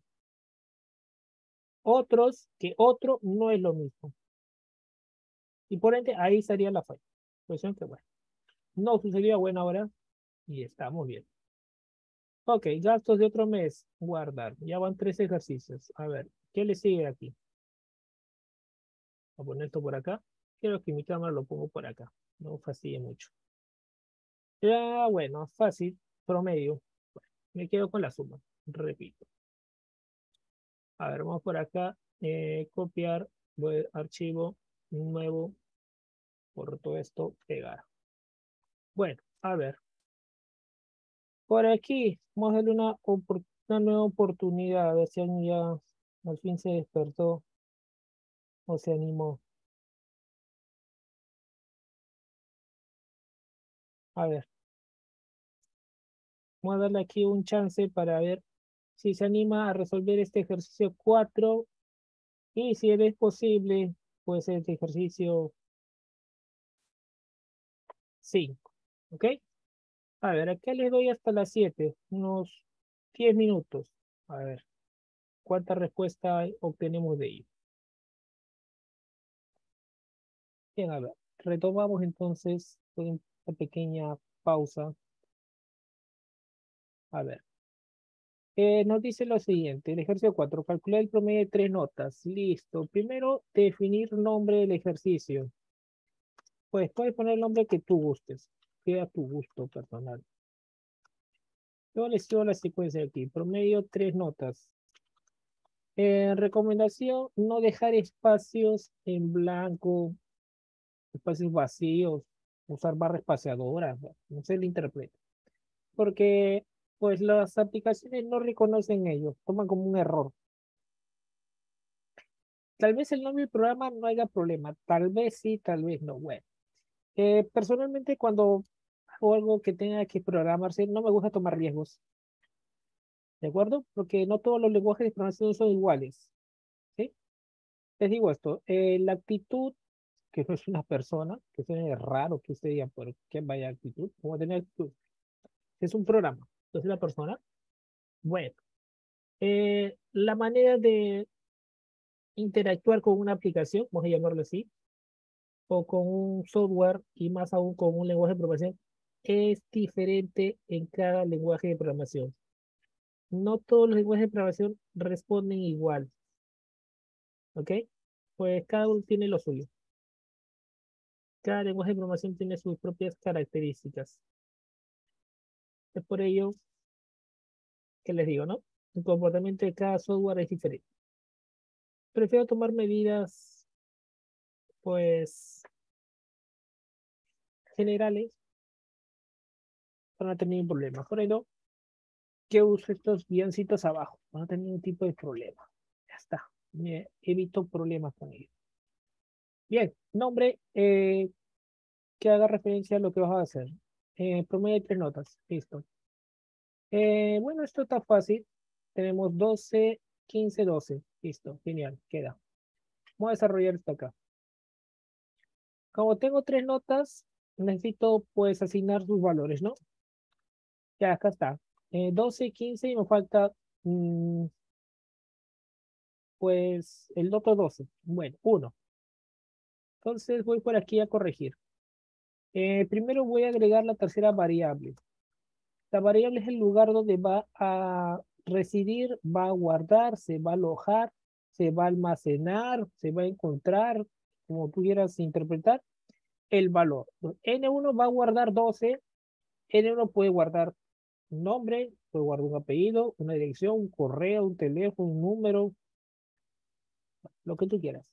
[SPEAKER 1] Otros, que otro no es lo mismo. Y por ende, ahí estaría la falla. Cuestión que, bueno, no sucedió a buena hora y estamos bien. Ok, gastos de otro mes, guardar. Ya van tres ejercicios. A ver, ¿qué le sigue aquí? Voy a poner esto por acá. Quiero que mi cámara lo pongo por acá. No fastidie mucho. Ya, bueno, fácil, promedio. Bueno, me quedo con la suma. Repito. A ver, vamos por acá. Eh, copiar, voy a archivo, nuevo, por todo esto, pegar. Bueno, a ver. Por aquí, vamos a darle una, opor- una nueva oportunidad. A ver si alguien ya al fin se despertó o se animó. A ver, vamos a darle aquí un chance para ver si se anima a resolver este ejercicio cuatro y si es posible, pues este ejercicio cinco. ¿Ok? A ver, acá les doy hasta las siete, unos diez minutos. A ver, ¿cuánta respuesta hay- obtenemos de ello? Bien, a ver, retomamos entonces una pequeña pausa. A ver, eh, nos dice lo siguiente, el ejercicio cuatro, calcular el promedio de tres notas. Listo. Primero, definir nombre del ejercicio. Pues puedes poner el nombre que tú gustes, queda a tu gusto personal. Yo les sigo la secuencia aquí, promedio tres notas. Eh, recomendación, no dejar espacios en blanco, espacios vacíos, usar barra espaciadora, no se le interpreta. Porque pues las aplicaciones no reconocen ello, toman como un error. Tal vez el nombre del programa no haya problema, tal vez sí, tal vez no. Bueno, eh, personalmente cuando hago algo que tenga que programarse, no me gusta tomar riesgos, ¿de acuerdo? Porque no todos los lenguajes de programación son iguales, ¿sí? Les digo esto, eh, la actitud, que no es una persona, que suena raro que usted diga, ¿por qué vaya actitud? ¿Cómo va a tener actitud? Es un programa, es una persona. Bueno, eh, la manera de interactuar con una aplicación, vamos a llamarlo así, o con un software y más aún con un lenguaje de programación, es diferente en cada lenguaje de programación. No todos los lenguajes de programación responden igual, ¿ok? Pues cada uno tiene lo suyo. Cada lenguaje de programación tiene sus propias características. Es por ello que les digo, ¿no? El comportamiento de cada software es diferente. Prefiero tomar medidas, pues, generales para no tener ningún problema. Por ello, que uso estos guioncitos abajo. No tener ningún tipo de problema. Ya está. Me evito problemas con ellos. Bien, nombre eh, que haga referencia a lo que vas a hacer. Eh, promedio de tres notas. Listo. Eh, bueno, esto está fácil. Tenemos doce, quince, doce. Listo, genial, queda. Vamos a desarrollar esto acá. Como tengo tres notas, necesito pues asignar sus valores, ¿no? Ya, acá está. Eh, doce, quince y me falta mm, pues el otro doce. Bueno, uno. Entonces voy por aquí a corregir. Eh, primero voy a agregar la tercera variable. La variable es el lugar donde va a residir, va a guardar, se va a alojar, se va a almacenar, se va a encontrar, como tú quieras interpretar, el valor. N uno va a guardar doce, N uno puede guardar un nombre, puede guardar un apellido, una dirección, un correo, un teléfono, un número, lo que tú quieras.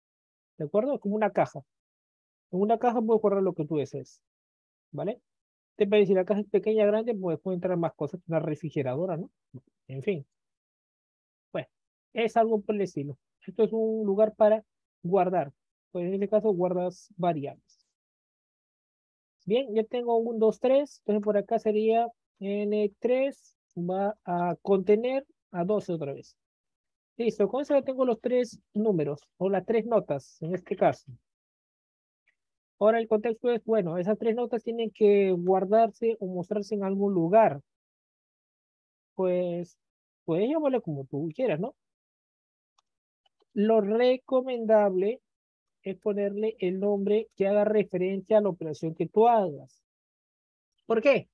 [SPEAKER 1] ¿De acuerdo? Es como una caja. En una caja puedes guardar lo que tú desees. ¿Vale? Depende si la casa es pequeña o grande, pues puede entrar más cosas que una refrigeradora, ¿no? En fin, pues es algo por el estilo. Esto es un lugar para guardar. Pues en este caso guardas variables. Bien, ya tengo un, dos, tres. Entonces por acá sería N tres va a contener a doce otra vez. Listo, con eso ya tengo los tres números o las tres notas en este caso. Ahora el contexto es, bueno, esas tres notas tienen que guardarse o mostrarse en algún lugar. Pues, puedes llamarlo como tú quieras, ¿no? Lo recomendable es ponerle el nombre que haga referencia a la operación que tú hagas. ¿Por qué?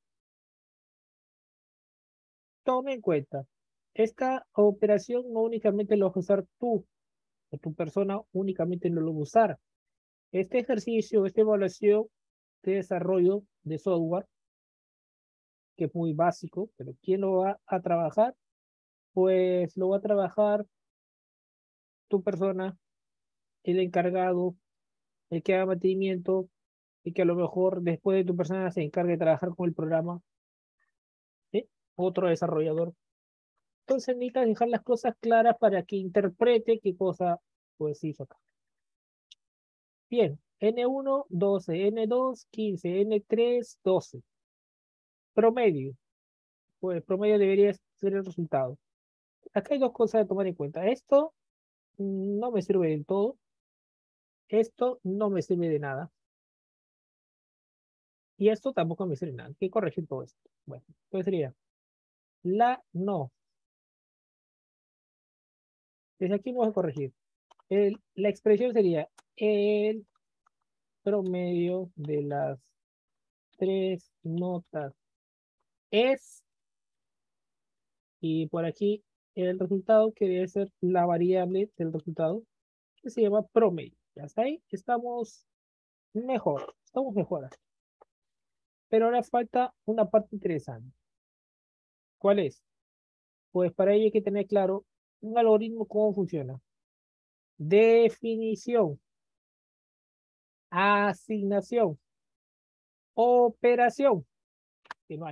[SPEAKER 1] Tome en cuenta, esta operación no únicamente lo vas a usar tú, o tu persona únicamente no lo va a usar. Este ejercicio, esta evaluación de desarrollo de software, que es muy básico, pero ¿quién lo va a trabajar? Pues lo va a trabajar tu persona, el encargado, el que haga mantenimiento, y que a lo mejor después de tu persona se encargue de trabajar con el programa, ¿sí? Otro desarrollador. Entonces necesitas dejar las cosas claras para que interprete qué cosa pues hizo acá. Bien, N uno, doce, N dos, quince, N tres, doce. Promedio. Pues promedio debería ser el resultado. Acá hay dos cosas a tomar en cuenta. Esto mm, no me sirve del todo. Esto no me sirve de nada. Y esto tampoco me sirve de nada. Hay que corregir todo esto. Bueno, entonces sería la no. Desde aquí vamos a corregir. El- la expresión sería el promedio de las tres notas es, y por aquí el resultado que debe ser la variable del resultado, que se llama promedio. Ya está ahí, estamos mejor, estamos mejor. Pero ahora falta una parte interesante. ¿Cuál es? Pues para ello hay que tener claro un algoritmo cómo funciona. Definición, asignación, operación, que no hay.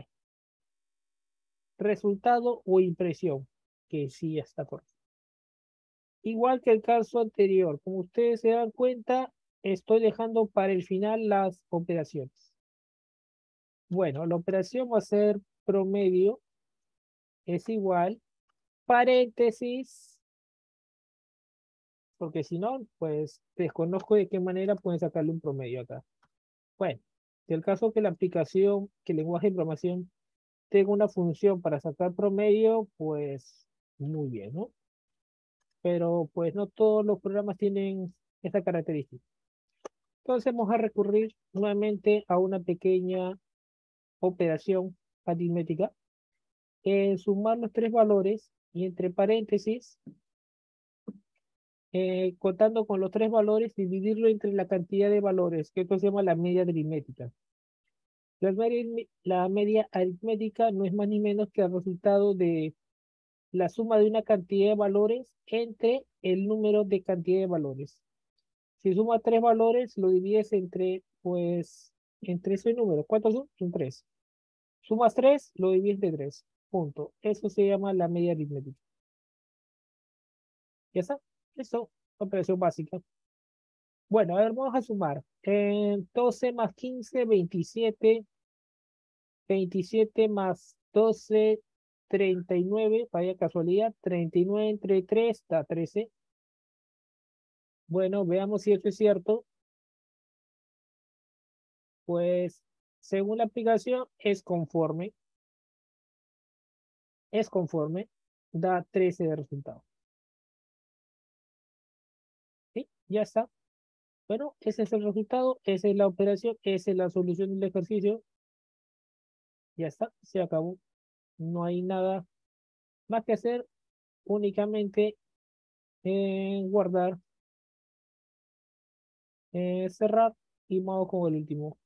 [SPEAKER 1] Resultado o impresión, que sí ya está correcto. Igual que el caso anterior, como ustedes se dan cuenta, estoy dejando para el final las operaciones. Bueno, la operación va a ser promedio, es igual, paréntesis, porque si no, pues desconozco de qué manera pueden sacarle un promedio acá. Bueno, si el caso que la aplicación, que el lenguaje de programación tenga una función para sacar promedio, pues muy bien, ¿no? Pero pues no todos los programas tienen esta característica. Entonces vamos a recurrir nuevamente a una pequeña operación aritmética. Eh, sumar los tres valores y entre paréntesis, eh, contando con los tres valores, dividirlo entre la cantidad de valores, que esto se llama la media aritmética. La media, la media aritmética no es más ni menos que el resultado de la suma de una cantidad de valores entre el número de cantidad de valores. Si suma tres valores, lo divides entre, pues, entre ese número. ¿Cuántos son? Son tres. Sumas tres, lo divides entre tres. Punto. Eso se llama la media aritmética. ¿Ya está? Eso, operación básica. Bueno, a ver, vamos a sumar. Eh, doce más quince, veintisiete. veintisiete más doce, treinta y nueve. Vaya casualidad. treinta y nueve entre tres da trece. Bueno, veamos si esto es cierto. Pues, según la aplicación, es conforme. Es conforme. Da trece de resultado. ¿Sí? Ya está. Bueno, ese es el resultado, esa es la operación, esa es la solución del ejercicio. Ya está, se acabó. No hay nada más que hacer, únicamente eh, guardar, eh, cerrar y vamos con el último.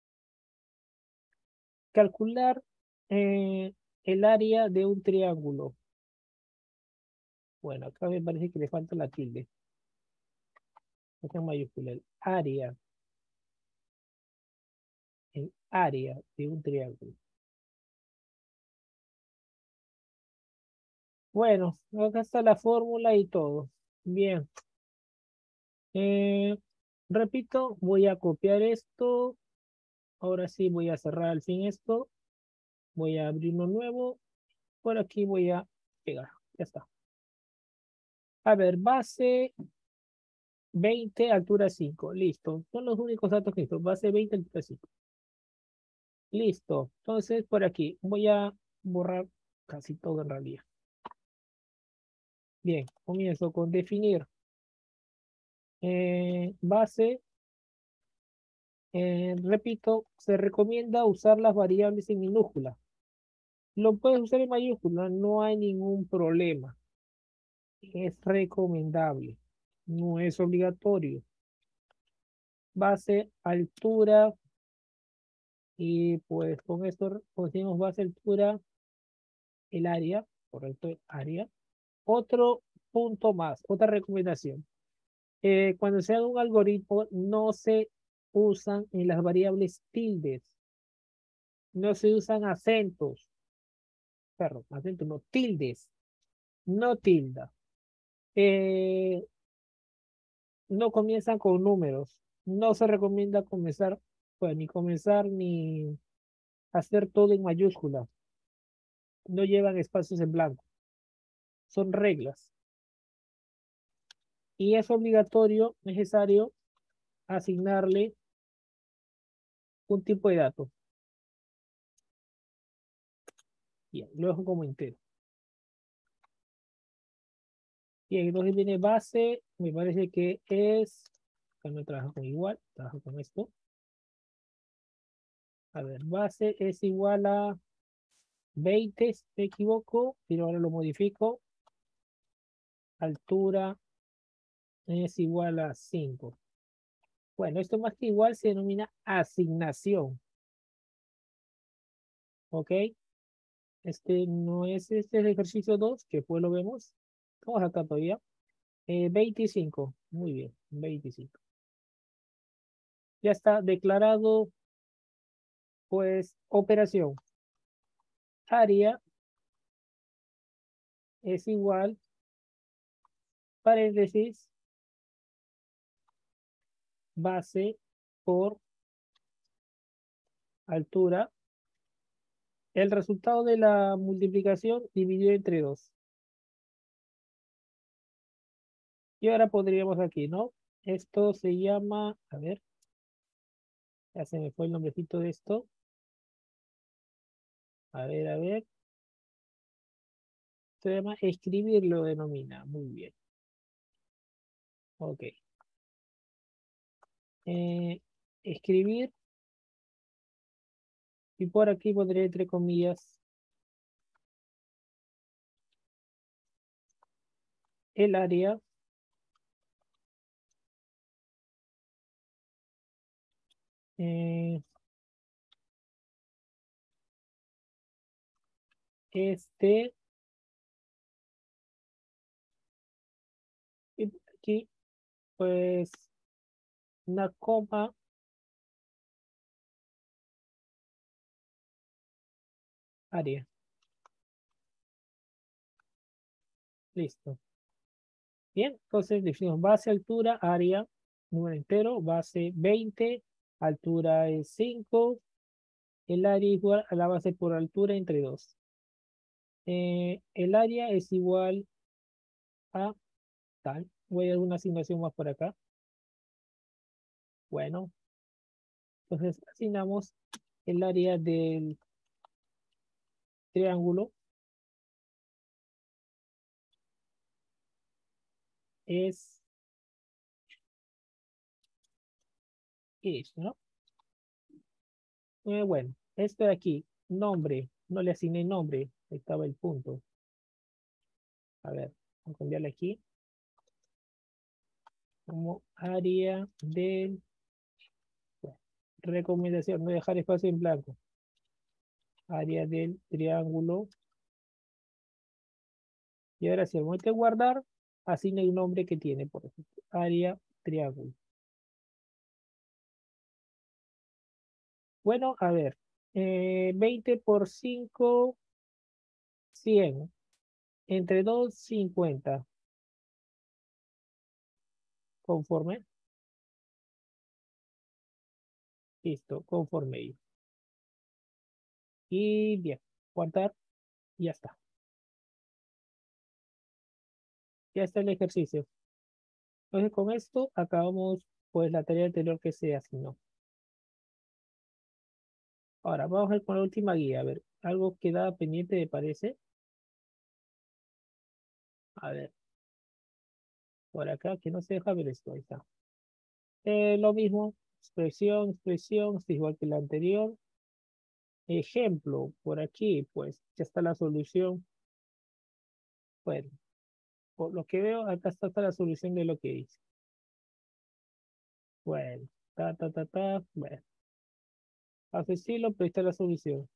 [SPEAKER 1] Calcular eh, el área de un triángulo. Bueno, acá me parece que le falta la tilde. Está en mayúscula. El área. el área de un triángulo. Bueno, acá está la fórmula y todo. Bien. Eh, repito, voy a copiar esto. Ahora sí voy a cerrar al fin esto. Voy a abrir uno nuevo. Por aquí voy a pegar. Ya está. A ver, base veinte, altura cinco. Listo. Son los únicos datos que necesito. Base veinte, altura cinco. Listo. Entonces, por aquí voy a borrar casi todo en realidad. Bien, comienzo con definir. Eh, base. Eh, repito, se recomienda usar las variables en minúscula. Lo puedes usar en mayúscula, no hay ningún problema. Es recomendable, no es obligatorio. Base, altura, y pues con esto pusimos base, altura, el área, correcto, área. Otro punto más, otra recomendación. Eh, cuando se haga un algoritmo, no se usan en las variables tildes, no se usan acentos, perdón, acentos, no, tildes, no tilda. Eh, no comienzan con números. No se recomienda comenzar, pues ni comenzar ni hacer todo en mayúsculas. No llevan espacios en blanco. Son reglas. Y es obligatorio, necesario, asignarle un tipo de dato. Bien, lo dejo como entero. Bien, entonces viene base, me parece que es, acá no trabajo con igual, trabajo con esto. A ver, base es igual a veinte, si me equivoco, pero ahora lo modifico. Altura es igual a cinco. Bueno, esto más que igual se denomina asignación. ¿Ok? Este no es este el ejercicio dos, que pues lo vemos. Vamos acá todavía. Eh, veinticinco. Muy bien, veinticinco. Ya está declarado, pues, operación. Área es igual, paréntesis, base por altura. El resultado de la multiplicación dividido entre dos. Y ahora podríamos aquí, ¿no? Esto se llama, a ver, ya se me fue el nombrecito de esto. A ver, a ver. Se llama escribir, lo denomina. Muy bien. Ok. Eh, escribir. Y por aquí pondré entre comillas el área eh, este y aquí pues una coma área. Listo. Bien, entonces definimos base, altura, área, número entero, base veinte, altura es cinco, el área igual a la base por altura entre dos. Eh, el área es igual a tal. Voy a dar una asignación más por acá. Bueno, entonces asignamos el área del triángulo es esto, ¿no? Eh, bueno, esto de aquí, nombre, no le asigné nombre, ahí estaba el punto. A ver, vamos a cambiarle aquí. Como área del, bueno, recomendación, no dejar espacio en blanco. Área del triángulo. Y ahora si al momento de guardar, asigna el nombre que tiene, por ejemplo, área triángulo. Bueno, a ver. eh, veinte por cinco, cien. Entre dos, cincuenta. Conforme. Listo, conforme ello. Y bien, guardar, y ya está. Ya está el ejercicio. Entonces con esto acabamos pues la tarea anterior que se asignó. Ahora vamos a ver con la última guía. A ver, algo queda pendiente, me parece. A ver, por acá que no se deja ver esto. Ahí está. Eh, lo mismo, expresión, expresión, es igual que la anterior. Ejemplo, por aquí, pues ya está la solución. Bueno, por lo que veo, acá está, está la solución de lo que dice. Bueno, ta, ta, ta, ta. Bueno, a su estilo, pero está la solución.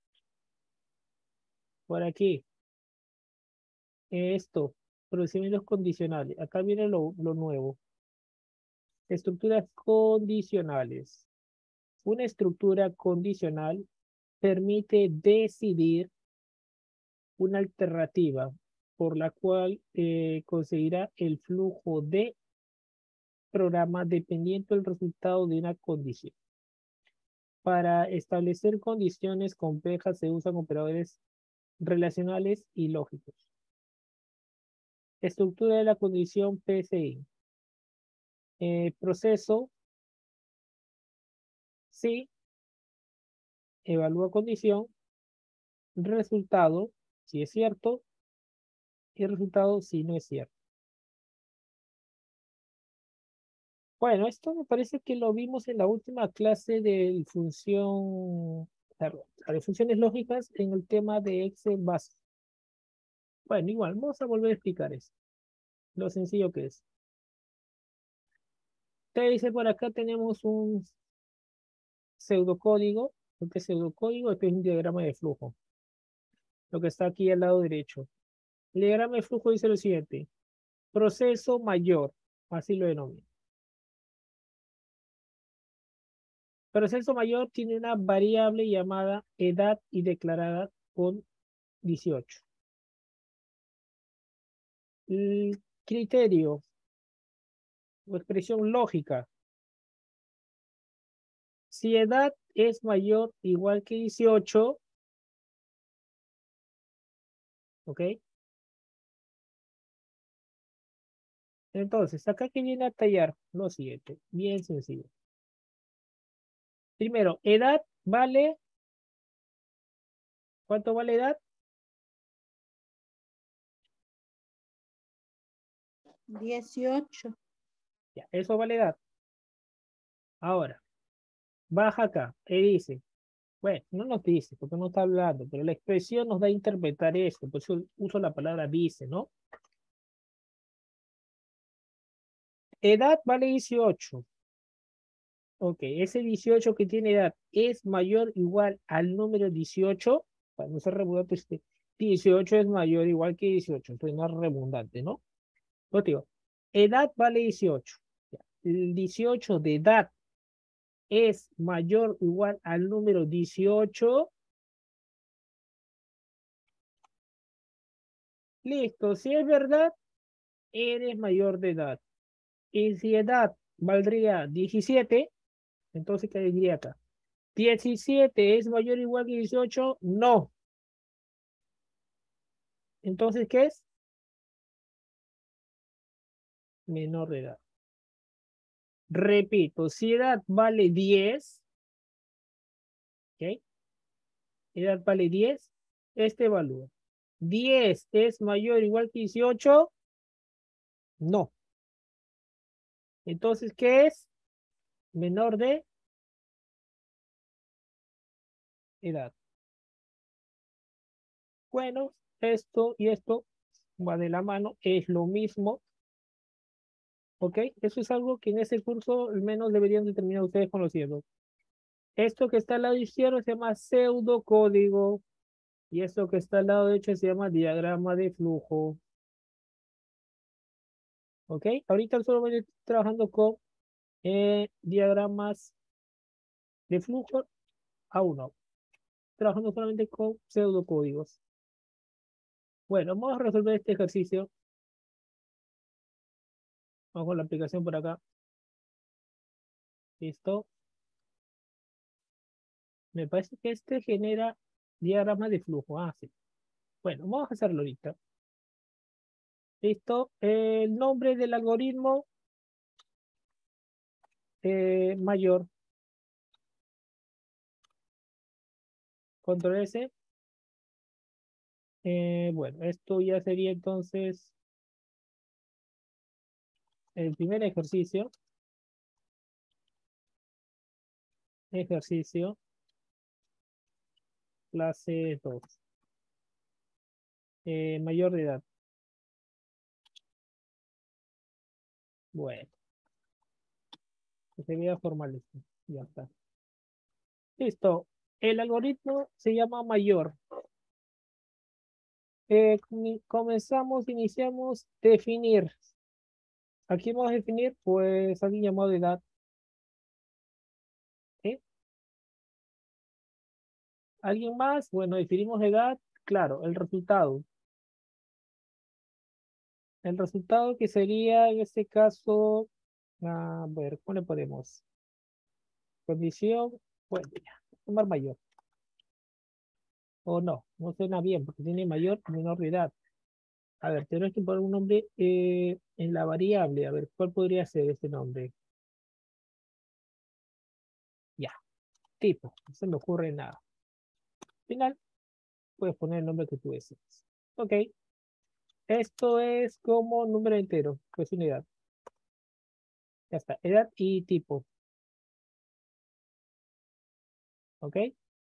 [SPEAKER 1] Por aquí, esto, procedimientos condicionales. Acá viene lo, lo nuevo. Estructuras condicionales. Una estructura condicional permite decidir una alternativa por la cual eh, conseguirá el flujo de programa dependiendo del resultado de una condición. Para establecer condiciones complejas se usan operadores relacionales y lógicos. Estructura de la condición P C I. Eh, proceso, sí, evalúa condición, resultado, si es cierto, y resultado, si no es cierto. Bueno, esto me parece que lo vimos en la última clase de función, claro, de funciones lógicas en el tema de Excel básico. Bueno, igual, vamos a volver a explicar eso, lo sencillo que es. Te dice por acá tenemos un pseudocódigo, este pseudocódigo, este es un diagrama de flujo, lo que está aquí al lado derecho. El diagrama de flujo dice lo siguiente, proceso mayor, así lo denomina. Proceso mayor tiene una variable llamada edad y declarada con dieciocho. El criterio o expresión lógica. Si edad es mayor o igual que dieciocho, ¿ok? Entonces, acá que viene a tallar lo siguiente, bien sencillo. Primero, edad vale, ¿cuánto vale edad?
[SPEAKER 3] dieciocho.
[SPEAKER 1] Ya, eso vale edad. Ahora, baja acá y dice, bueno, no nos dice, porque no está hablando, pero la expresión nos da a interpretar esto, por eso uso la palabra dice, ¿no? Edad vale dieciocho. Ok, ese dieciocho que tiene edad es mayor o igual al número dieciocho. Para no ser redundante, este, dieciocho es mayor o igual que dieciocho, entonces no es redundante, ¿no? No te digo, edad vale dieciocho. Ya, el dieciocho de edad es mayor o igual al número dieciocho. Listo, si es verdad, eres mayor de edad. Y si edad valdría diecisiete, entonces, ¿qué diría acá? diecisiete es mayor o igual que dieciocho, no. Entonces, ¿qué es? Menor de edad. Repito, si edad vale diez, ¿ok? Edad vale diez, este valor. diez es mayor o igual que dieciocho, no. Entonces, ¿qué es? Menor de edad. Bueno, esto y esto va de la mano, es lo mismo, ¿ok? Eso es algo que en ese curso al menos deberían de terminar ustedes conociendo. Esto que está al lado izquierdo se llama pseudocódigo y esto que está al lado derecho se llama diagrama de flujo. ¿Ok? Ahorita solo voy a estar trabajando con eh, diagramas de flujo. Aún no. Trabajando solamente con pseudocódigos. Bueno, vamos a resolver este ejercicio. Vamos con la aplicación por acá. Listo. Me parece que este genera diagrama de flujo. Ah, sí. Bueno, vamos a hacerlo ahorita. Listo. El nombre del algoritmo eh, mayor. Control S. Eh, bueno, esto ya sería entonces el primer ejercicio. Ejercicio. Clase dos. Eh, mayor de edad. Bueno, que se vea formal esto. Ya está. Listo. El algoritmo se llama mayor. Eh, comi- comenzamos, iniciamos, definir. Aquí vamos a definir, pues, alguien llamado de edad. ¿Eh? ¿Alguien más? Bueno, definimos edad. Claro, el resultado. El resultado que sería, en este caso, a ver, ¿cómo le ponemos? Condición, bueno, ya, tomar mayor. O no, no suena bien, porque tiene mayor o menor de edad. A ver, tenemos que poner un nombre eh, en la variable. A ver, ¿cuál podría ser este nombre? Ya, tipo, no se me ocurre nada. Al final, puedes poner el nombre que tú desees. Ok, esto es como número entero, pues una edad. Ya está, edad y tipo. Ok,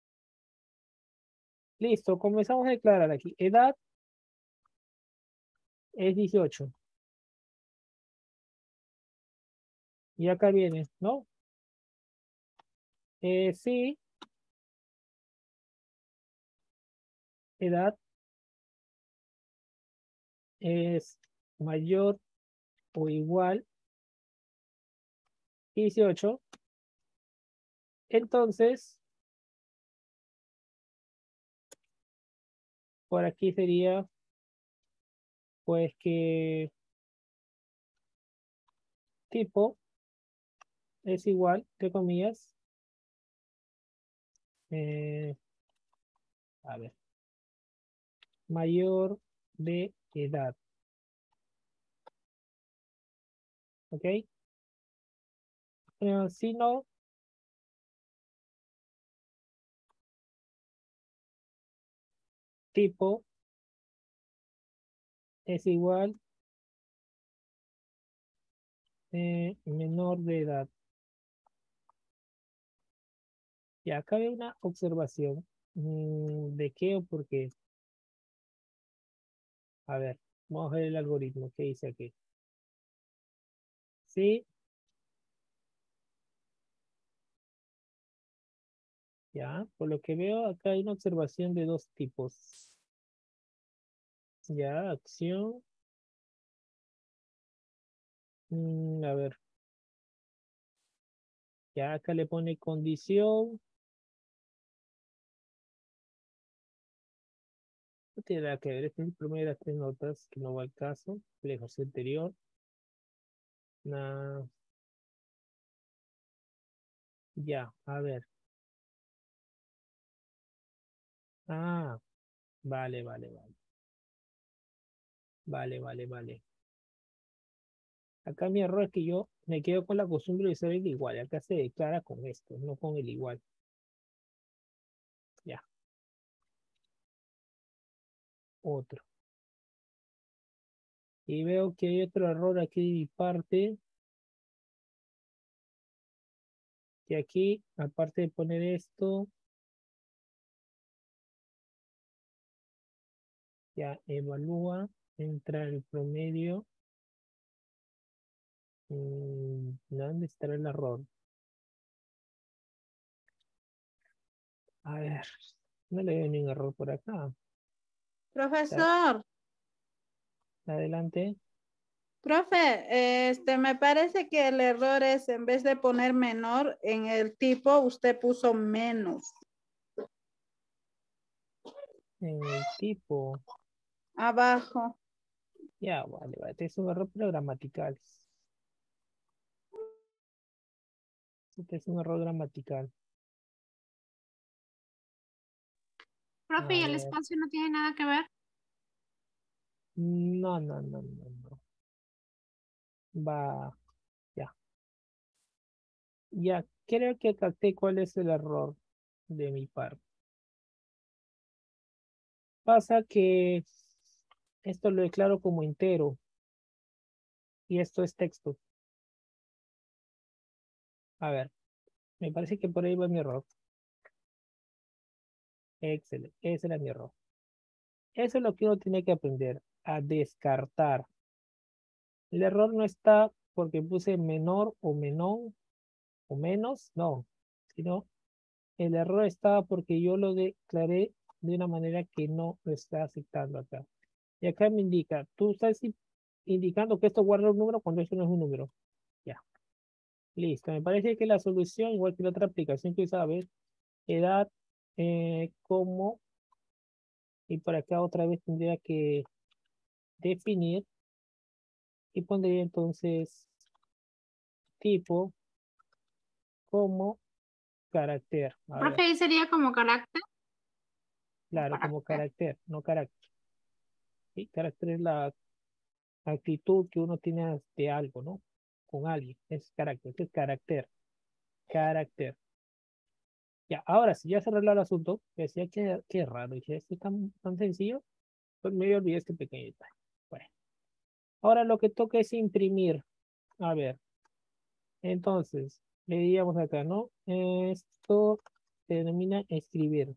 [SPEAKER 1] listo, comenzamos a declarar aquí. Edad es dieciocho. Y acá viene, ¿no? Eh, sí, edad es mayor o igual a dieciocho. Entonces, por aquí sería, pues que tipo es igual, entre comillas, eh, a ver, mayor de edad. ¿Ok? Eh, si no, tipo es igual eh, menor de edad. Y acá hay una observación. Mm, ¿de qué o por qué? A ver, vamos a ver el algoritmo. ¿Qué dice aquí? Sí, ya, por lo que veo, acá hay una observación de dos tipos. Ya, acción. Mm, a ver, ya acá le pone condición. No tiene nada que ver, este es el promedio de las tres notas, que no va al caso. El ejercicio anterior. Nah, ya, a ver. Ah, vale, vale, vale. Vale, vale, vale. Acá mi error es que yo me quedo con la costumbre de usar el igual. Acá se declara con esto, no con el igual. Ya, otro. Y veo que hay otro error aquí de mi parte. Que aquí, aparte de poner esto, ya evalúa, entra el promedio. Mm, ¿dónde estará el error? A ver, no le veo ningún error por acá. Está
[SPEAKER 2] Profesor,
[SPEAKER 1] adelante.
[SPEAKER 2] profe, este me parece que el error es en vez de poner menor en el tipo, usted puso menos.
[SPEAKER 1] En el tipo.
[SPEAKER 2] Abajo.
[SPEAKER 1] Ya, vale, vale. Este es un error gramatical. Este es un error gramatical.
[SPEAKER 3] Profe, ¿y
[SPEAKER 1] A
[SPEAKER 3] el
[SPEAKER 1] ver.
[SPEAKER 3] espacio no tiene nada que ver?
[SPEAKER 1] No, no, no, no, no. Va, ya. Ya, creo que capté cuál es el error de mi parte. Pasa que esto lo declaro como entero y esto es texto. A ver, me parece que por ahí va mi error. Excelente, ese era mi error. Eso es lo que uno tiene que aprender, a descartar. El error no está porque puse menor o menor o menos, no, sino el error está porque yo lo declaré de una manera que no lo está aceptando acá. Y acá me indica, tú estás i- indicando que esto guarda un número cuando esto no es un número. Ya, listo. Me parece que la solución, igual que la otra aplicación que usaba, ver, edad, eh, como, y por acá otra vez tendría que definir y pondría entonces tipo como carácter. A ver,
[SPEAKER 3] Profe, ahí sería como carácter. O
[SPEAKER 1] claro, como
[SPEAKER 3] carácter.
[SPEAKER 1] carácter, no carácter. ¿Sí? Carácter es la actitud que uno tiene de algo, ¿no? Con alguien. Es carácter, es carácter, carácter. Ya, ahora sí, ya se arregló el asunto. Decía que qué raro. Dije, esto es tan, tan sencillo. Pues me olvidé este pequeño detalle. Bueno, ahora lo que toca es imprimir. A ver, entonces, le diríamos acá, ¿no? Esto se denomina escribir.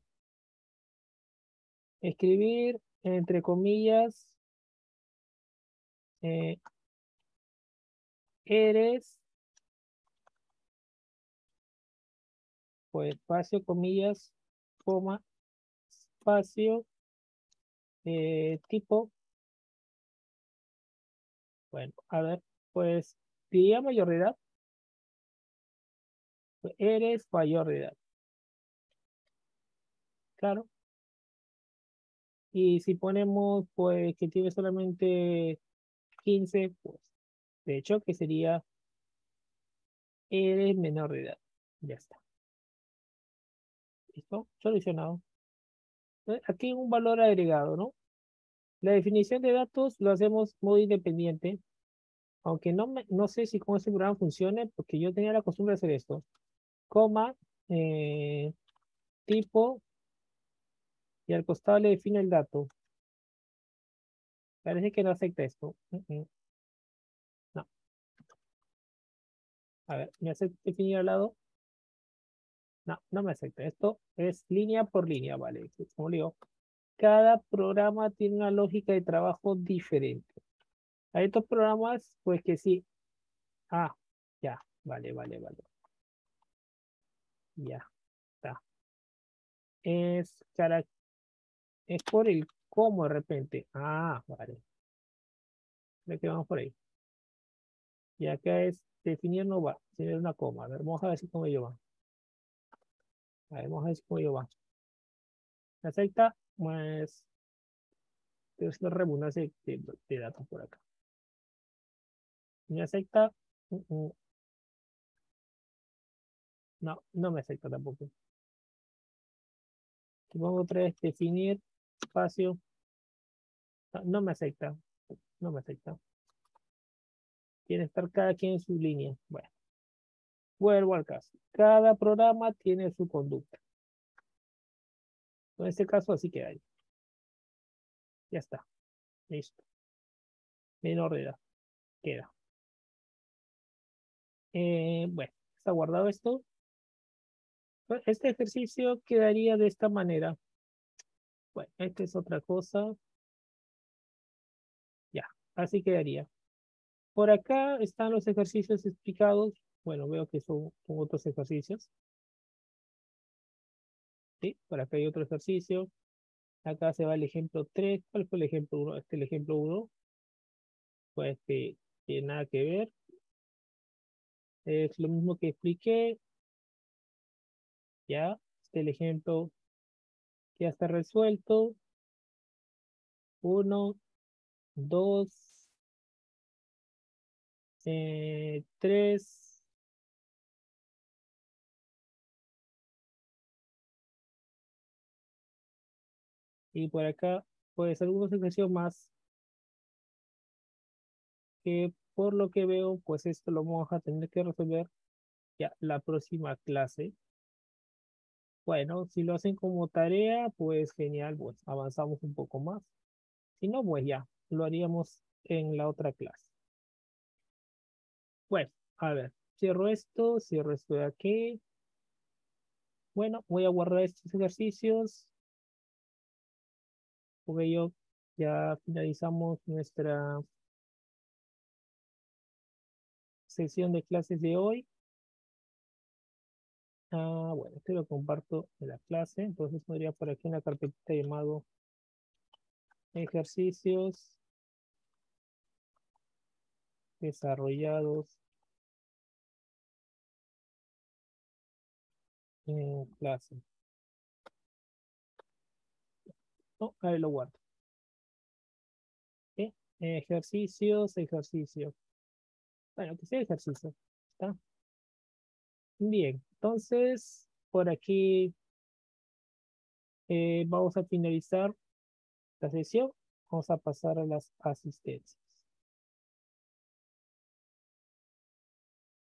[SPEAKER 1] Escribir, entre comillas, eh, eres, pues espacio, comillas, coma, espacio, eh, tipo. Bueno, a ver, pues diría mayor de edad. Pues, eres mayor de edad, claro. Y si ponemos, pues, que tiene solamente quince, pues, de hecho, que sería, eres menor de edad. Ya está. ¿Listo? Solucionado. Eh, Aquí hay un valor agregado, ¿no? La definición de datos lo hacemos muy independiente, aunque no, me, no sé si con este programa funcione, porque yo tenía la costumbre de hacer esto. Coma, eh, tipo, y al costado le defino el dato. Parece que no acepta esto. Mm, mm. No. A ver, ¿me acepta definir al lado? No, no me acepta. Esto es línea por línea, ¿vale? Como le digo, cada programa tiene una lógica de trabajo diferente. Hay estos programas, pues que sí. Ah, ya, vale, vale, vale. Ya, está. Es, cara- es por el cómo de repente. Ah, vale. Creo que vamos por ahí. Y acá es definir no va, tener una coma. A ver, vamos a ver si cómo yo va. A ver, vamos a ver si cómo yo va. ¿Me acepta? Pues, es la redundancia de, de, de datos por acá. ¿Me acepta? Mm, mm. No, no me acepta tampoco. Aquí pongo otra vez definir espacio. No, no me acepta. No me acepta. Tiene que estar cada quien en su línea. Bueno, vuelvo al caso. Cada programa tiene su conducta. En este caso, así queda ahí. Ya está. Listo. Menor de edad. Queda. Eh, bueno, está guardado esto. Pues, este ejercicio quedaría de esta manera. Bueno, esta es otra cosa. Ya, así quedaría. Por acá están los ejercicios explicados. Bueno, veo que son, son otros ejercicios. ¿Sí? Por acá hay otro ejercicio. Acá se va el ejemplo tres. ¿Cuál fue el ejemplo uno? Este el ejemplo uno. Pues que tiene nada que ver. Es lo mismo que expliqué. Ya. Este el ejemplo que ya está resuelto. Uno, dos, eh, tres. Y por acá, pues algunos ejercicios más que por lo que veo, pues esto lo vamos a tener que resolver ya la próxima clase. Bueno, si lo hacen como tarea, pues genial, pues avanzamos un poco más. Si no, pues ya, lo haríamos en la otra clase. Bueno, a ver, cierro esto, cierro esto de aquí. Bueno, voy a guardar estos ejercicios. Porque yo ya finalizamos nuestra sesión de clases de hoy. Ah, bueno, esto lo comparto en la clase. Entonces podría por aquí una carpetita llamado ejercicios desarrollados en clase. No, ahí lo guardo. ¿Sí? Ejercicios, ejercicio. Bueno, que sea ejercicio. ¿Está? Bien, entonces por aquí eh, vamos a finalizar la sesión. Vamos a pasar a las asistencias.